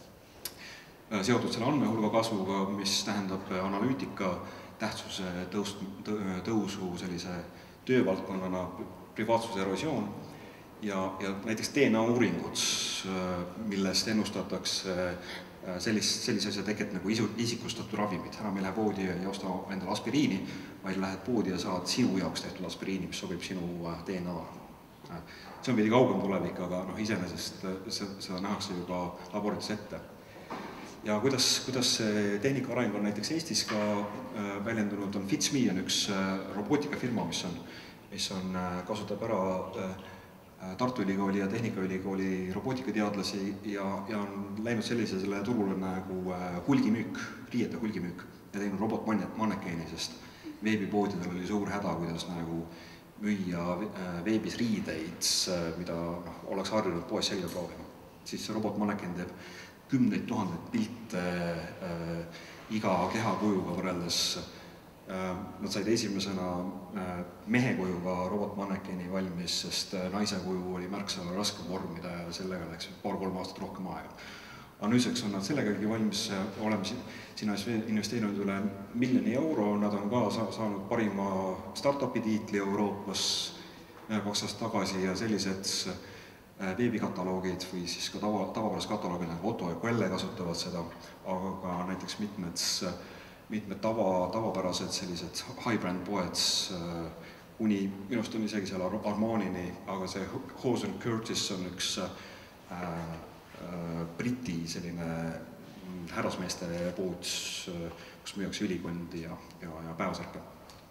Seotud selle andmehulga kasvuga, mis tähendab analüütika tähtsuse tõus, tõusu sellise töövaldkonnana privaatsuse erosioon ja, ja näiteks D N A-uuringud, millest ennustatakse sellist, sellise asja teket nagu isikustatud ravimid. Enam ei lähe poodi ja ei osta endale aspiriini, vaid lähed poodi ja saad sinu jaoks tehtud aspiriini, mis sobib sinu D N A. See on veidi kaugem tulevik, aga no, iseenesest seda nähakse juba laborites ette. Ja kuidas, kuidas see tehnika areng on näiteks Eestis ka väljendunud, on FitsMe on üks robootikafirma, mis on, mis on, kasutab ära Tartu Ülikooli ja Tehnikaülikooli robootikateadlasi ja, ja on läinud sellisele turule nagu hulgimüük, riiete hulgimüük ja teinud robotmannekeeni, sest veebipoodidel oli suur häda, kuidas nagu müüa veebis riideid, mida no, oleks harjunud poes selga proovima. Siis see robotmanneken teeb kümneid tuhandeid pilte äh, iga kehakujuga võrreldes. Äh, nad said esimesena äh, mehekujuga robotmannekeni valmis, sest äh, naise kuju oli märksa raske vormida ja sellega läks paar-kolm aastat rohkem aega. Aga nüüdseks on nad sellegagi valmis, oleme sinna investeerinud üle miljoni euro, nad on ka saanud parima startupi tiitli Euroopas kaks aastat tagasi ja sellised veebikataloogid või siis ka tava, tavapäras kataloogid nagu Otto ja Quelle kasutavad seda, aga ka näiteks mitmed, mitmed tava, tavapärased sellised high-brand poed kuni, minust on isegi seal Armanini, aga see Hawes and Curtis on üks äh, Briti selline härrasmeeste pood, kus müüakse ülikondi ja, ja, ja päevasärke.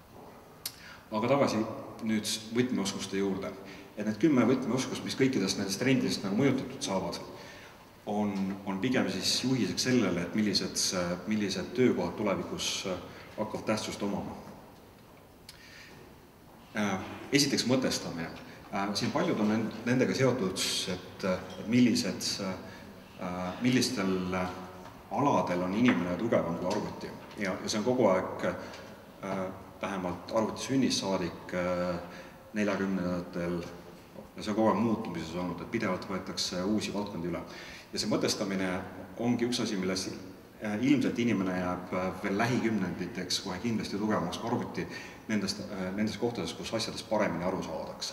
Aga tagasi nüüd võtmeoskuste juurde. Et need kümme võtmeoskust, mis kõikidest nendest trendidest nagu mõjutatud saavad, on, on pigem siis juhiseks sellele, et millised, millised töökohad tulevikus hakkavad tähtsust omama. Esiteks mõtestamine. Siin paljud on nendega seotud, et millised, millistel aladel on inimene tugevam kui arvuti. Ja see on kogu aeg, vähemalt arvuti sünnist saadik neljakümnendatel, ja see on kogu aeg muutumises olnud, et pidevalt võetakse uusi valdkondi üle. Ja see mõtestamine ongi üks asi, milles ilmselt inimene jääb veel lähikümnenditeks kohe kindlasti tugevamaks kui arvuti nendest, nendes kohtades, kus asjadest paremini aru saadakse.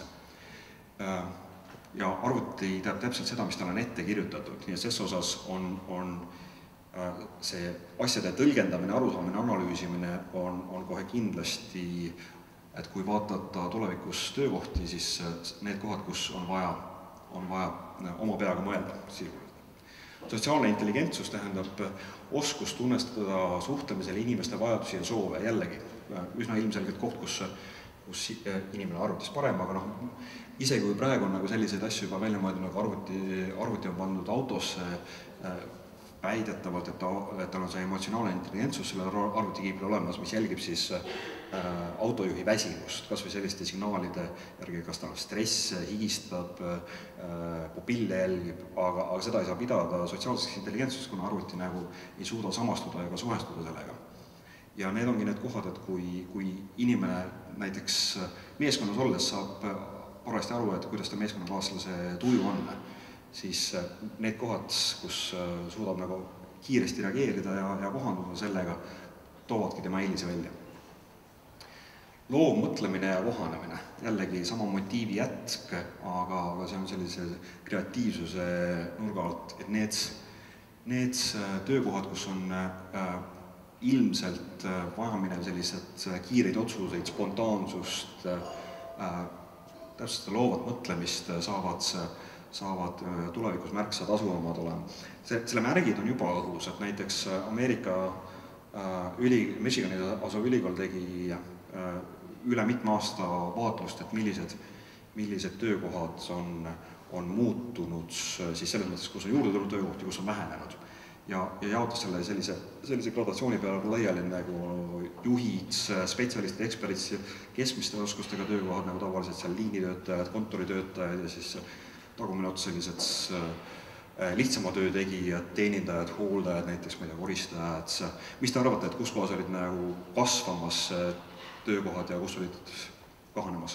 Ja arvuti teab täpselt seda, mis tal on ette kirjutatud, ja ses osas on, on see asjade tõlgendamine, arusaamine, analüüsimine on, on kohe kindlasti, et kui vaadata tulevikus töökohti, siis need kohad, kus on vaja, on vaja oma peaga mõelda sisuliselt. Sotsiaalne intelligentsus tähendab oskus tunnestada suhtlemisel inimeste vajadusi ja soove, jällegi üsna ilmselgelt koht, kus, kus inimene arvutis parem, aga noh, isegi kui praegu on nagu selliseid asju juba välja mõeldud, nagu arvuti, arvuti on pandud autosse väidetavalt, et, ta, et tal on see emotsionaalne intelligentsus selle arvutikiibil olemas, mis jälgib siis äh, autojuhi väsimust, kas või selliste signaalide järgi, kas tal on stress, higistab, äh, pupille jälgib, aga, aga seda ei saa pidada sotsiaalseks intelligentsuseks, kuna arvuti nagu ei suuda samastuda ega suhestuda sellega. Ja need ongi need kohad, et kui, kui inimene näiteks meeskonnas olles saab parasti aru, et kuidas ta meeskonnakaaslase tuju on, siis need kohad, kus suudab nagu kiiresti reageerida ja, ja kohanduda sellega, toovadki tema eelise välja. Loov mõtlemine ja kohanemine, jällegi sama motiivi jätk, aga, aga see on sellise kreatiivsuse nurga alt, et need, need töökohad, kus on äh, ilmselt vajaminev sellised kiireid otsuseid, spontaansust, äh, täpselt loovat mõtlemist saavad saavad tulevikus märksa tasuvamad olema. See, selle märgid on juba õhus, et näiteks Ameerika üli, Michiganis asuv ülikool tegi üle mitme aasta vaatlust, et millised, millised töökohad on, on muutunud siis selles mõttes, kus on juurde tulnud töökohti, kus on vähenenud. Ja, ja jaotas selle sellise, sellise gradatsiooni peale laiali nagu juhid, spetsialistid, eksperdid, keskmiste oskustega töökohad, nagu tavaliselt seal liinitöötajad, kontoritöötajad ja siis tagumine ots sellised lihtsama töö tegijad, teenindajad, hooldajad, näiteks ma ei tea, koristajad. Mis te arvate, et kus kohas olid nagu kasvamas töökohad ja kus olid kahanemas?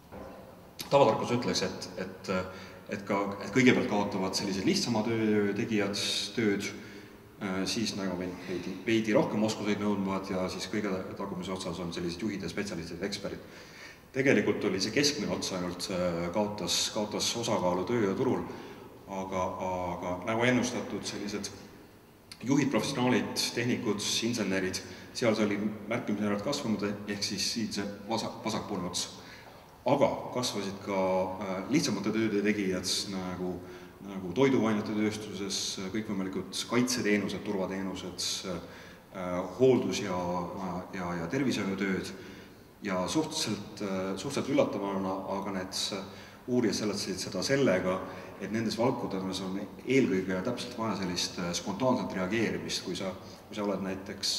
Tavatarkus ütleks, et, et, et, ka, et kõigepealt kaotavad sellised lihtsama töö tegijad tööd, siis nagu veidi, veidi rohkem oskuseid nõudvad ja siis kõige tagumise otsas on sellised juhid ja spetsialistid, eksperdid. Tegelikult oli see keskmine ots ainult kaotas, kaotas osakaalu tööjõuturul, aga, aga nagu ennustatud sellised juhid, professionaalid, tehnikud, insenerid, seal see oli märkimisväärselt kasvanud, ehk siis siit see vasak, vasakpoolne ots. Aga kasvasid ka lihtsamate tööde tegijad nagu, nagu toiduainete tööstuses, kõikvõimalikud kaitseteenused, turvateenused, hooldus ja, ja, ja tervishoiutööd. Ja suhteliselt, suhteliselt üllatavana, aga need uurijad seletasid seda sellega, et nendes valdkondades on eelkõige täpselt vaja sellist spontaanset reageerimist, kui sa, kui sa oled näiteks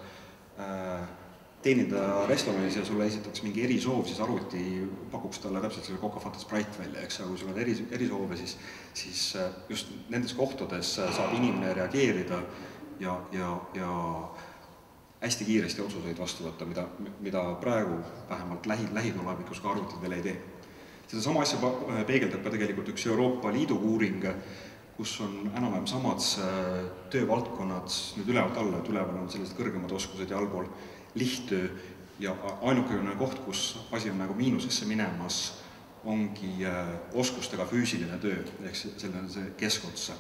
äh, teenindaja restoranis ja sulle esitaks mingi erisoov, siis arvuti pakuks talle täpselt selle Coca-Fanta Sprite välja, eks, aga kui sul on eri, erisoove, siis, siis just nendes kohtades saab inimene reageerida ja, ja, ja hästi kiiresti otsuseid vastu võtta, mida, mida praegu vähemalt lähi, lähitulevikus ka arvutid veel ei tee. Seda sama asja peegeldab ka tegelikult üks Euroopa Liidu uuring, kus on enam-vähem samad töövaldkonnad nüüd ülevalt alla, et üleval on sellised kõrgemad oskused ja allpool lihttöö ja ainukene koht, kus asi on nagu miinusesse minemas, ongi oskustega füüsiline töö, ehk selline see keskotsa.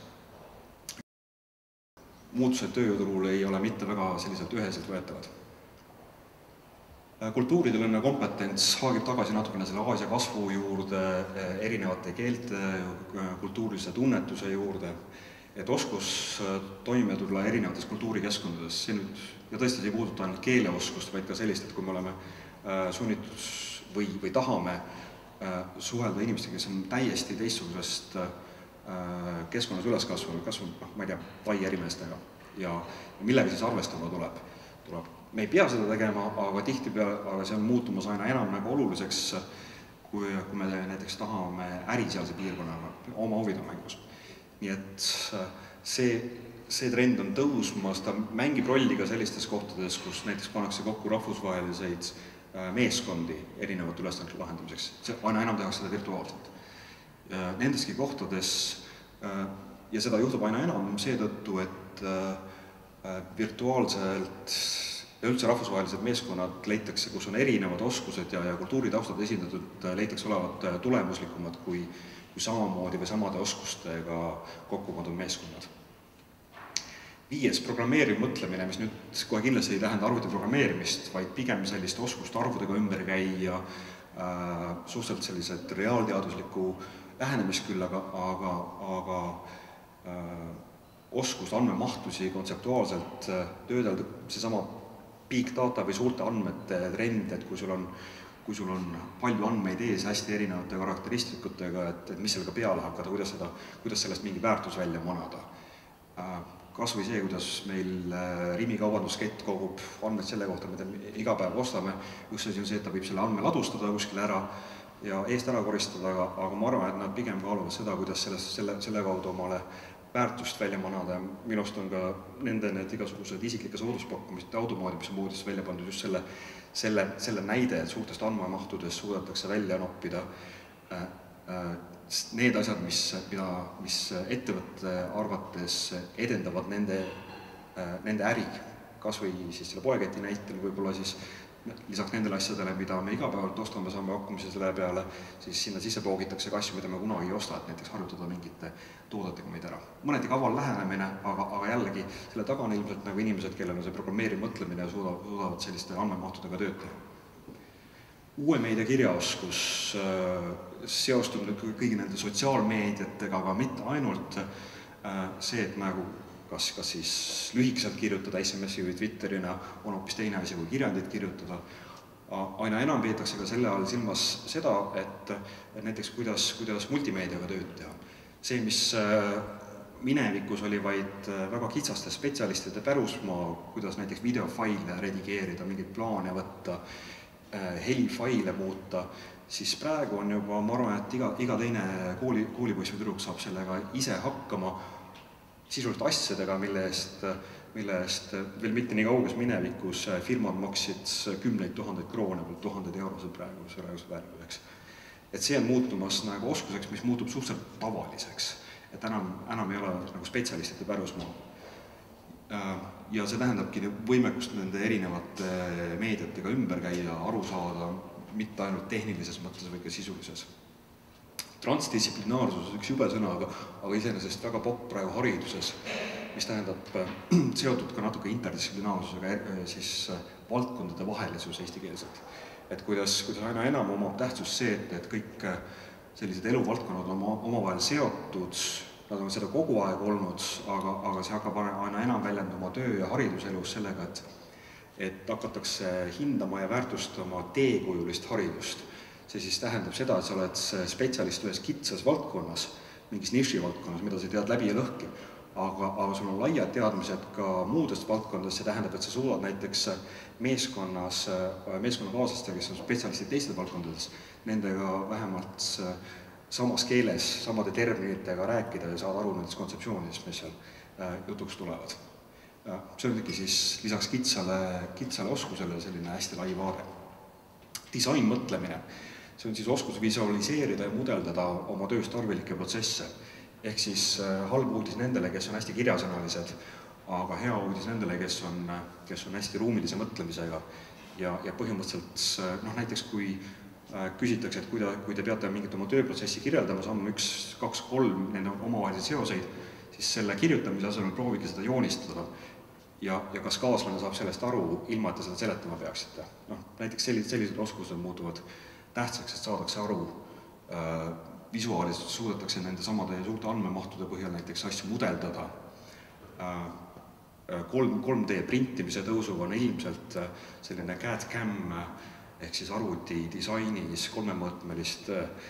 Muutused tööjõuturul ei ole mitte väga selliselt üheselt võetavad. Kultuurideline kompetents haagib tagasi natukene selle Aasia kasvu juurde, erinevate keelte, kultuurilise tunnetuse juurde, et oskus toime tulla erinevates kultuurikeskkondades. See nüüd, ja tõesti see ei puuduta ainult keeleoskust, vaid ka sellist, et kui me oleme sunnitud või, või tahame suhelda inimestega, kes on täiesti teistsugusest keskkonnas üles kasvanud, kasvanud, ma ei tea, tai ärimeestega ja millega siis arvestama tuleb, tuleb me ei pea seda tegema, aga tihtipeale, aga see on muutumas aina enam nagu oluliseks, kui, kui me näiteks tahame ärisealse piirkonnaga oma huvid on mängus. Nii et see, see trend on tõusmas, ta mängib rolli ka sellistes kohtades, kus näiteks pannakse kokku rahvusvaheliseid meeskondi erinevate ülesannete lahendamiseks. See aina enam tehakse seda virtuaalselt. Nendeski kohtades, ja seda juhtub aina enam seetõttu, et virtuaalselt ja üldse rahvusvahelised meeskonnad leitakse, kus on erinevad oskused ja, ja kultuuritaustad esindatud, leitakse olevat tulemuslikumad kui, kui samamoodi või samade oskustega kokku pandud meeskonnad. Viies, programmeeriv mõtlemine, mis nüüd kohe kindlasti ei tähenda arvuti programmeerimist, vaid pigem sellist oskust arvudega ümber käia, äh, suhteliselt sellised reaalteadusliku lähenemist küll, aga, aga, aga äh, oskust andmemahtusi kontseptuaalselt töödelda, seesama big data või suurte andmete trend, et kui sul on, kui sul on palju andmeid ees hästi erinevate karakteristikutega, et, et mis sellega peale hakata, kuidas, seda, kuidas sellest mingi väärtus välja manada. Äh, Kas või see, kuidas meil Rimi kaubanduskett kogub andmed selle kohta, mida me iga päev ostame. Üks asi on see, et ta võib selle andme ladustada kuskil ära ja eest ära koristada, aga, aga ma arvan, et nad pigem kaaluvad seda, kuidas selles, selle, selle kaudu omale väärtust välja manada. Minust on ka nende need igasugused isiklike sooduspakkumiste automaadid, mis on moodis välja pandud just selle, selle, selle näide, et suurtest andmemahtudest suudetakse välja noppida äh, äh, need asjad, mis, mida, mis ettevõtte arvates edendavad nende, nende äri, kas või siis selle poeketi näitel, võib-olla siis lisaks nendele asjadele, mida me igapäevalt ostame, saame pakkumise selle peale, siis sinna sisse poogitakse ka asju, mida me kunagi ei osta, et näiteks harjutada mingite toodetega meid ära. Mõneti kaval lähenemine, aga, aga jällegi selle taga on ilmselt nagu inimesed, kellel on see programmeeriv mõtlemine ja suudavad, suudavad selliste andmemahtudega tööd teha. Uue meedia kirjaoskus seostub nüüd kõigi nende sotsiaalmeediatega, aga mitte ainult see, et nagu kas, kas siis lühikeselt kirjutada S M S-i või Twitterina on hoopis teine asi kui kirjandit kirjutada. Aina enam peetakse ka selle all silmas seda, et, et näiteks kuidas, kuidas multimeediaga tööd teha. See, mis minevikus oli vaid väga kitsaste spetsialistide pärusmaa, kuidas näiteks videofaile redigeerida, mingeid plaane võtta, helifaile muuta, siis praegu on juba, ma arvan, et iga, iga teine kooli, koolipoiss või tüdruk saab sellega ise hakkama sisuliselt asjadega, mille eest, mille eest veel mitte nii kauges minevikus firmad maksid kümneid tuhandeid kroone või tuhandeid eurosed praegu, praeguse väärtuseks. Et see on muutumas nagu oskuseks, mis muutub suhteliselt tavaliseks, et enam, enam ei ole nagu spetsialistide pärusmaa. Ja see tähendabki võimekust nende erinevate meediatega ümber käia, aru saada, mitte ainult tehnilises mõttes või ka sisulises. Transdistsiplinaarsus on üks jube sõna, aga, aga iseenesest väga popp praegu hariduses, mis tähendab seotud ka natuke interdistsiplinaarsusega, siis valdkondade vahelisus eestikeelselt. Et kuidas, kuidas aina enam omab tähtsus see, et, et kõik sellised eluvaldkonnad on omavahel seotud, nad on seda kogu aeg olnud, aga, aga see hakkab aina enam väljenduma töö- ja hariduselus sellega, et, et hakatakse hindama ja väärtustama teekujulist haridust. See siis tähendab seda, et sa oled spetsialist ühes kitsas valdkonnas, mingis niši valdkonnas, mida sa tead läbi ja lõhki, aga, aga sul on laiad teadmised ka muudest valdkondadest, see tähendab, et sa suudad näiteks meeskonnas, meeskonnakaaslastega, kes on spetsialistid teistes valdkondades, nendega vähemalt samas keeles, samade terminitega rääkida ja saada aru nendest kontseptsioonidest, mis seal jutuks tulevad. See on ikkagi siis lisaks kitsale, kitsale oskusele selline hästi lai vaade. Disain mõtlemine, see on siis oskus visualiseerida ja mudeldada oma tööst tarvilikke protsesse. Ehk siis halb uudis nendele, kes on hästi kirjasõnalised, aga hea uudis nendele, kes on, kes on hästi ruumilise mõtlemisega. Ja, ja põhimõtteliselt, noh, näiteks kui küsitakse, et kui te, kui te peate mingit oma tööprotsessi kirjeldama, samm üks, kaks, kolm, nende omavahelisi seoseid, siis selle kirjutamise asemel proovige seda joonistada ja, ja kas kaaslane saab sellest aru, ilma et te seda seletama peaksite. No, näiteks sellised, sellised oskused muutuvad tähtsaks, et saadakse aru äh, visuaalselt, suudetakse nende samade suurte andmemahtude põhjal näiteks asju mudeldada. Äh, kolm D printimise tõusuga on ilmselt selline C A D C A M ehk siis arvuti disainis kolmemõõtmelist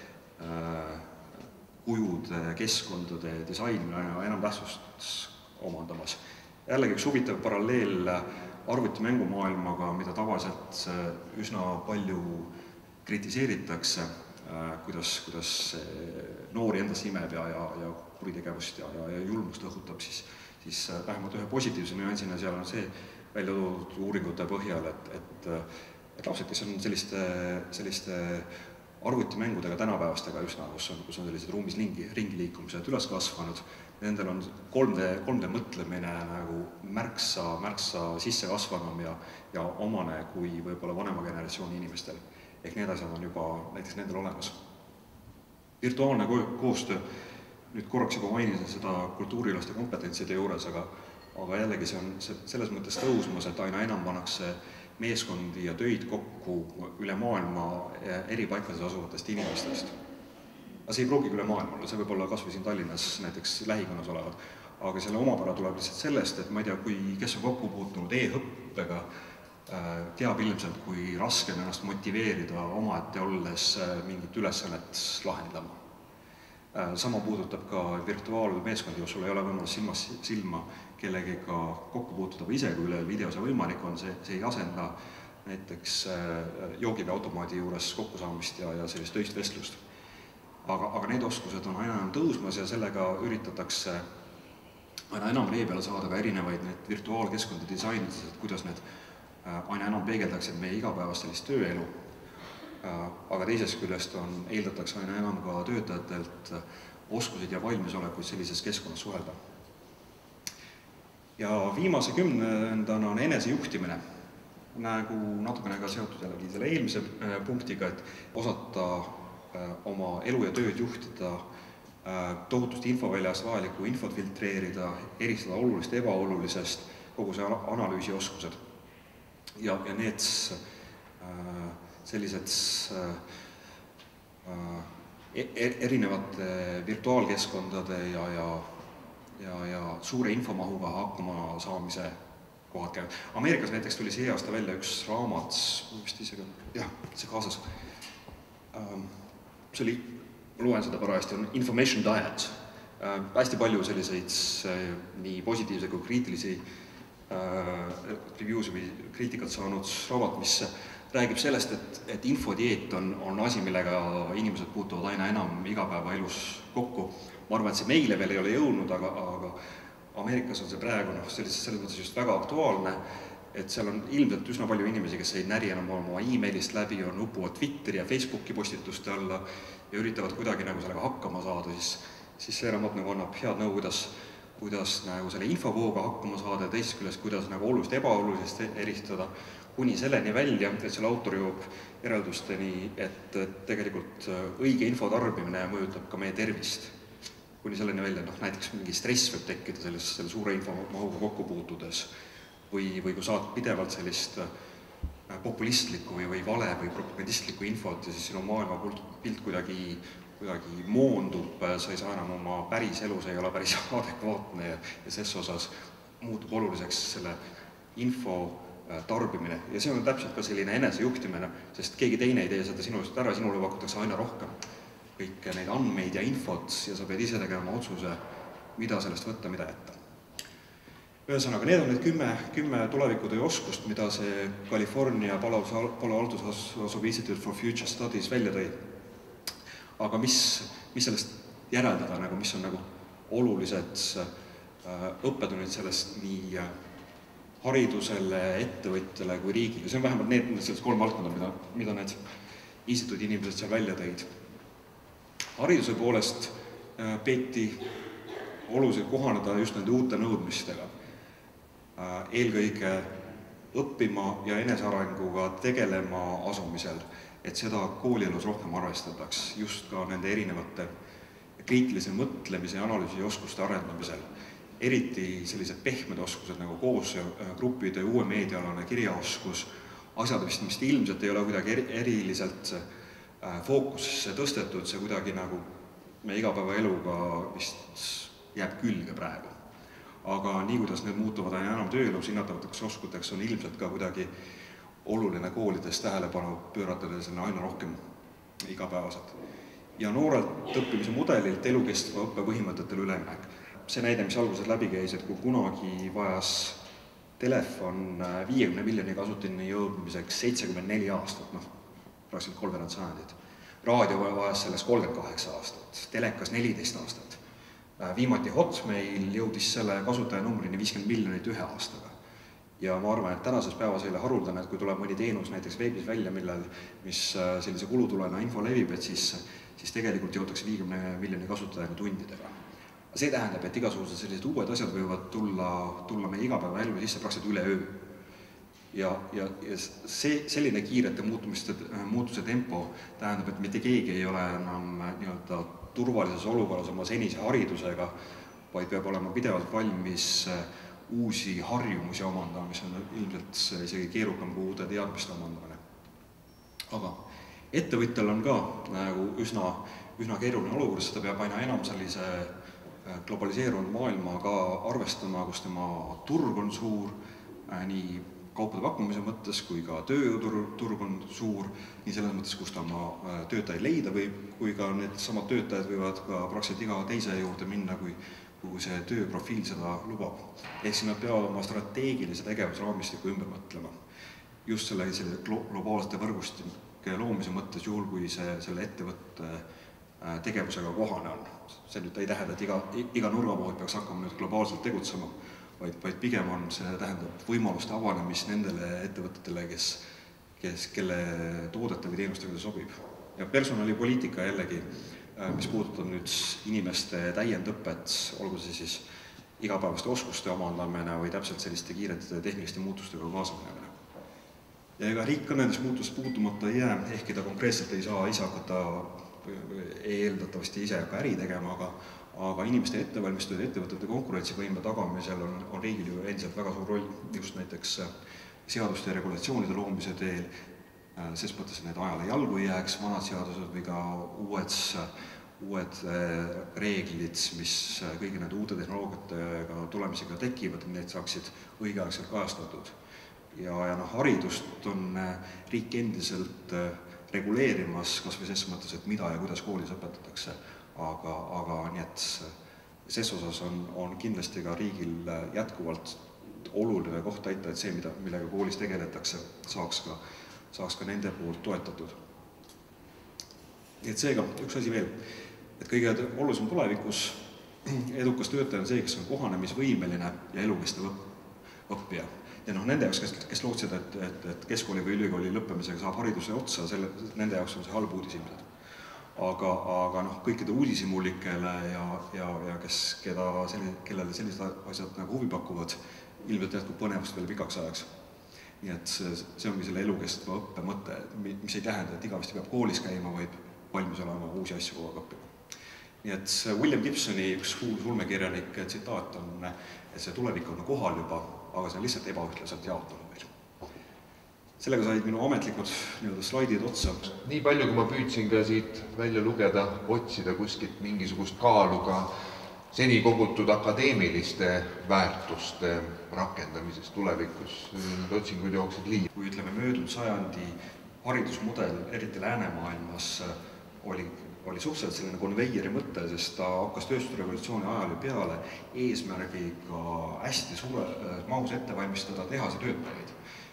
äh, kujude, keskkondade disain enam tähtsust omandamas. Jällegi üks huvitav paralleel arvutimängumaailmaga, mida tavaliselt üsna palju kritiseeritakse, kuidas, kuidas noori endasse imeb ja, ja, ja kuritegevust ja, ja, ja julmust õhutab, siis, siis vähemalt ühe positiivse nüansina seal on see välja toodud uuringute põhjal, et, et, et lapsed, kes on selliste, selliste arvutimängudega tänapäevastega üsna, kus on, kus on sellised ruumis ringi, ringi liikumised üles kasvanud, nendel on kolm D, kolm D mõtlemine nagu märksa, märksa sisse kasvanum ja, ja omane kui võib-olla vanema generatsiooni inimestel. Ehk need asjad on juba näiteks nendel olemas. Virtuaalne koostöö, nüüd korraks juba mainisin seda kultuurilaste kompetentside juures, aga, aga jällegi see on see, selles mõttes tõusmas, et aina enam pannakse meeskondi ja töid kokku üle maailma eri paikades asuvatest inimestest. Aga see ei pruugigi üle maailma olla, see võib olla kas või siin Tallinnas näiteks lähikonnas olevad, aga selle omapära tuleb lihtsalt sellest, et ma ei tea, kui kes on kokku puutunud e-õppega, teab ilmselt, kui raske on ennast motiveerida omaette olles mingit ülesannet lahendama. Sama puudutab ka virtuaalmeeskondi, kus sul ei ole võimalus silmas silma kellegiga kokku puutuda või ise, kui üle video see võimalik on, see, see ei asenda näiteks joogiveautomaadi juures kokkusaamist ja, ja sellist töist vestlust. Aga, aga need oskused on aina enam tõusmas ja sellega üritatakse aina enam vee peale saada ka erinevaid need virtuaalkeskkonda disainides, et kuidas need aina enam peegeldaksid meie igapäevast sellist tööelu, aga teisest küljest on, eeldatakse aina enam ka töötajatelt oskusid ja valmisolekuid sellises keskkonnas suhelda. Ja viimase kümnendana on enesejuhtimine, nagu natukene ka seotud jällegi selle eelmise punktiga, et osata oma elu ja tööd juhtida, tohutust infoväljast vajalikku infot filtreerida, eristada olulist ebaolulisest, kogu see analüüsioskused. Ja, ja need äh, sellised äh, erinevate virtuaalkeskkondade ja, ja, ja, ja suure infomahuga hakkama saamise kohad käivad. Ameerikas näiteks tuli see aasta välja üks raamat, vist isegi, jah, see kaasas. Ähm, see oli, ma loen seda parajasti, on Information Diet. Äh, hästi palju selliseid äh, nii positiivse kui kriitilisi review'si või kriitikat saanud raamat, mis räägib sellest, et, et infodieet on, on asi, millega inimesed puutuvad aina enam igapäevaelus kokku. Ma arvan, et see meile veel ei ole jõudnud, aga, aga Ameerikas on see praegu no, selles, selles mõttes just väga aktuaalne, et seal on ilmselt üsna palju inimesi, kes ei näri enam oma e-mailist läbi, on upuvad Twitteri ja Facebooki postituste alla ja üritavad kuidagi nagu sellega hakkama saada, siis, siis see raamat nagu annab head nõu, kuidas kuidas nagu selle infovooga hakkama saada ja teisest küljest, kuidas nagu olulist ebaolulisest eristada, kuni selleni välja, et selle autor jõuab järeldusteni, et tegelikult õige info tarbimine mõjutab ka meie tervist. Kuni selleni välja, noh, näiteks mingi stress võib tekkida selles, selle suure infomahuga kokku puutudes või, või kui saad pidevalt sellist populistlikku või, või vale või propagandistlikku infot ja siis sinu maailma pilt kuidagi kuidagi moondub, sa ei saa enam oma päris elu, see ei ole päris adekvaatne ja, ja ses osas muutub oluliseks selle info tarbimine. Ja see on täpselt ka selline enesejuhtimine, sest keegi teine ei tee seda sinust ära, sinule pakutakse aina rohkem kõike neid andmeid ja infot ja sa pead ise tegema otsuse, mida sellest võtta, mida jätta. Ühesõnaga, need on need kümme, kümme tulevikutöö oskust, mida see California Palo Altos asuv Institute for Future Studies välja tõi. Aga mis, mis sellest järeldada, nagu, mis on nagu olulised äh, õppetunnid sellest nii äh, haridusele, ettevõtjale kui riigile. See on vähemalt need sellest kolm valdkonda, mida, mida need instituudi inimesed seal välja tõid. Hariduse poolest äh, peeti oluliselt kohaneda just nende uute nõudmistega. Äh, eelkõige õppima ja enesearenguga tegelema asumisel, et seda koolielus rohkem arvestataks just ka nende erinevate kriitilise mõtlemise ja analüüsi oskuste arendamisel. Eriti sellised pehmed oskused nagu koos gruppide uue meediaalane kirjaoskus, asjad, mis, mis ilmselt ei ole kuidagi eriliselt fookusesse tõstetud, see kuidagi nagu meie igapäevaeluga vist jääb külge praegu. Aga nii, kuidas need muutuvad aina enam tööelus hinnatavateks oskuteks, on ilmselt ka kuidagi oluline koolides tähelepanu pööratada sinna aina rohkem igapäevaselt. Ja noorelt õppimise mudelilt elukestva õppe põhimõtetele üleminek. See näide, mis alguses läbi käis, et kui kunagi vajas telefon viiekümne miljoni kasutajani jõudmiseks seitsekümmend neli aastat, noh, praktiliselt kolmveerand sajandit. Raadio vajas sellest kolmkümmend kaheksa aastat, telekas neliteist aastat. Viimati Hotmail jõudis selle kasutajanumbrini viiskümmend miljonit ühe aastaga. Ja ma arvan, et tänases päevas ei ole haruldane, et kui tuleb mõni teenus näiteks veebis välja, millel, mis sellise kulutulena info levib, et siis, siis tegelikult jõutakse viiekümne miljoni kasutajani tundidega. See tähendab, et igasugused sellised uued asjad võivad tulla, tulla meie igapäeva ellu sisse praktiliselt üle öö. Ja, ja, ja see, selline kiirete muutumiste, muutuse tempo tähendab, et mitte keegi ei ole enam nii-öelda turvalises olukorras oma senise haridusega, vaid peab olema pidevalt valmis uusi harjumusi omandama, mis on ilmselt isegi keerukam kui uude teadmiste omandamine. Aga ettevõtjal on ka nagu üsna, üsna keeruline olukord, sest ta peab aina enam sellise globaliseerunud maailmaga arvestama, kus tema turg on suur, nii kaupade pakkumise mõttes kui ka tööjõuturg on suur, nii selles mõttes, kus ta oma töötajaid leida võib, kui ka need samad töötajad võivad ka praktiliselt iga teise juurde minna, kui kui see tööprofiil seda lubab. Ehk siis nad peavad oma strateegilise tegevusraamistiku ümber mõtlema. Just selle, selle globaalsete võrgustike loomise mõttes, juhul kui see selle ettevõtte tegevusega kohane on. See nüüd ei tähenda, et iga, iga nurgapood peaks hakkama nüüd globaalselt tegutsema, vaid, vaid pigem on see tähendab võimaluste avanemist nendele ettevõtetele, kes, kes, kelle toodete või teenustega see sobib. Ja personalipoliitika jällegi, mis puudutab nüüd inimeste täiendõpet, olgu see siis igapäevaste oskuste omandamine või täpselt selliste kiirete tehniliste muutustega kaasaminemine. Ja ega riik ka nendest muutust puutumata ei jää, ehkki ta konkreetselt ei saa ise hakata, eeldatavasti ise hakka äri tegema, aga, aga inimeste ettevalmistud ja ettevõtete konkurentsivõime tagamisel on, on riigil ju endiselt väga suur roll just näiteks seaduste ja regulatsioonide loomise teel, ses mõttes, et need ajale jalgu ei jääks, vanad seadused või ka uued, uued reeglid, mis kõigi need uute tehnoloogiatega tulemisega tekivad, need saaksid õigeaegselt kajastatud. Ja, ja noh, haridust on riik endiselt reguleerimas, kas või ses mõttes, et mida ja kuidas koolis õpetatakse, aga, aga nii et ses osas on, on kindlasti ka riigil jätkuvalt oluline koht täita, et see, mida, millega koolis tegeletakse, saaks ka saaks ka nende poolt toetatud. Nii et seega, üks asi veel, et kõige olulisem tulevikus edukas töötaja on see, kes on kohanemisvõimeline ja elukestev õppija. Ja noh, nende jaoks, kes, kes lootsid, et, et, et keskkooli või ülikooli lõppemisega saab hariduse otsa, selle, nende jaoks on see halb uudis ilmselt. Aga, aga noh, kõikide uudishimulikele ja, ja, ja kes, keda, selli, kellele sellised asjad nagu huvi pakuvad, ilmselt jätkub põnevust veel pikaks ajaks. Nii et see, see ongi selle elukestva õppe mõte, mis ei tähenda, et igavesti peab koolis käima, vaid valmis olema uusi asju kogu aeg õppima. Nii et William Gibsoni üks kuulus ulmekirjanik tsitaat on, et see tulevik on kohal juba, aga see on lihtsalt ebaühtlaselt jaotunud meil. Sellega said minu ametlikud nii-öelda slaidid otsa. Nii palju, kui ma püüdsin ka siit välja lugeda, otsida kuskilt mingisugust kaaluga seni kogutud akadeemiliste väärtuste rakendamisest tulevikus, need otsingud jooksid liiv. Kui ütleme, möödunud sajandi haridusmudel, eriti läänemaailmas, oli, oli suhteliselt selline konveieri mõte, sest ta hakkas tööstusrevolutsiooni ajal ju peale eesmärgiga hästi suure mahus ette valmistada tehase töötajaid.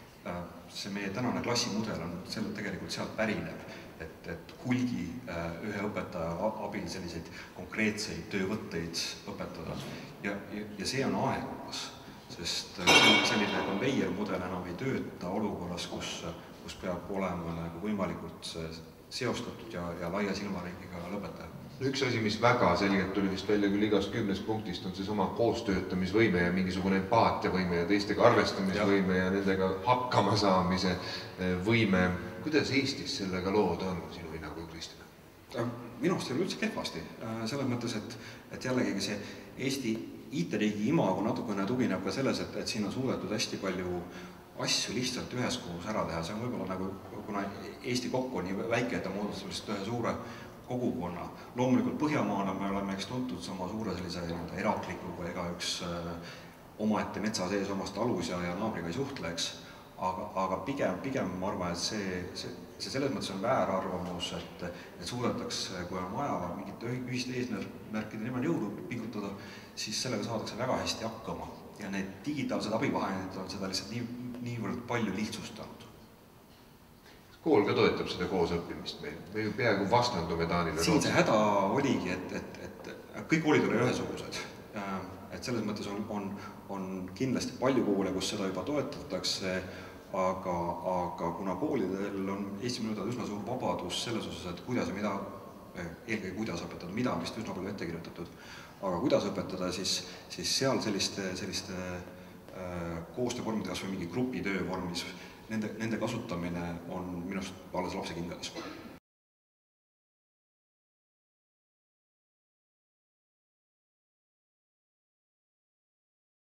See meie tänane klassimudel on selle tegelikult sealt pärineb. Et, et hulgi ühe õpetaja abil selliseid konkreetseid töövõtteid õpetada. Ja, ja see on aegumas, sest selline konveiermudel enam ei tööta olukorras, kus, kus peab olema nagu võimalikult seostatud ja, ja laia silmaringiga lõpetaja. Üks asi, mis väga selgelt tuli vist välja küll igast kümnest punktist, on see sama koostöötamisvõime ja mingisugune empaatiavõime ja teistega arvestamisvõime ja, ja nendega hakkama saamise võime. Kuidas Eestis sellega lood on sinu hinnagu, Kristina? Minu arust ei ole üldse kehvasti. Selles mõttes, et, et jällegi see Eesti I T-riigi imago natukene tugineb ka selles, et, et siin on suudetud hästi palju asju lihtsalt üheskoos ära teha. See on võib-olla nagu, kuna Eesti kokku on nii väike, et ta moodustab ühe suure kogukonna. Loomulikult Põhjamaana me oleme eks tuntud sama suure sellise eraklikuga, ega üks omaette metsa sees omast alus ja, ja naabriga ei suhtleks. Aga, aga pigem, pigem ma arvan, et see, see, see selles mõttes on väärarvamus, et, et suudetakse, kui on vaja mingite ühiste eesmärkide nimel jõudu pingutada, siis sellega saadakse väga hästi hakkama. ja need digitaalsed abivahendid on seda lihtsalt nii, niivõrd palju lihtsustanud. Kool ka toetab seda koosõppimist meil, me ju peaaegu vastandume Taanile. Siin see häda oligi, et, et, et kõik koolid on ühesugused. Et selles mõttes on, on, on kindlasti palju koole, kus seda juba toetatakse, aga, aga kuna koolidel on Eesti minutada üsna suur vabadus selles osas, et kuidas ja mida, eelkõige kuidas õpetada, mida on vist üsna palju ette kirjutatud, aga kuidas õpetada, siis, siis seal selliste, selliste äh, koostöövormide, kas või mingi grupitöö vormis, nende, nende kasutamine on minust alles lapsekingades.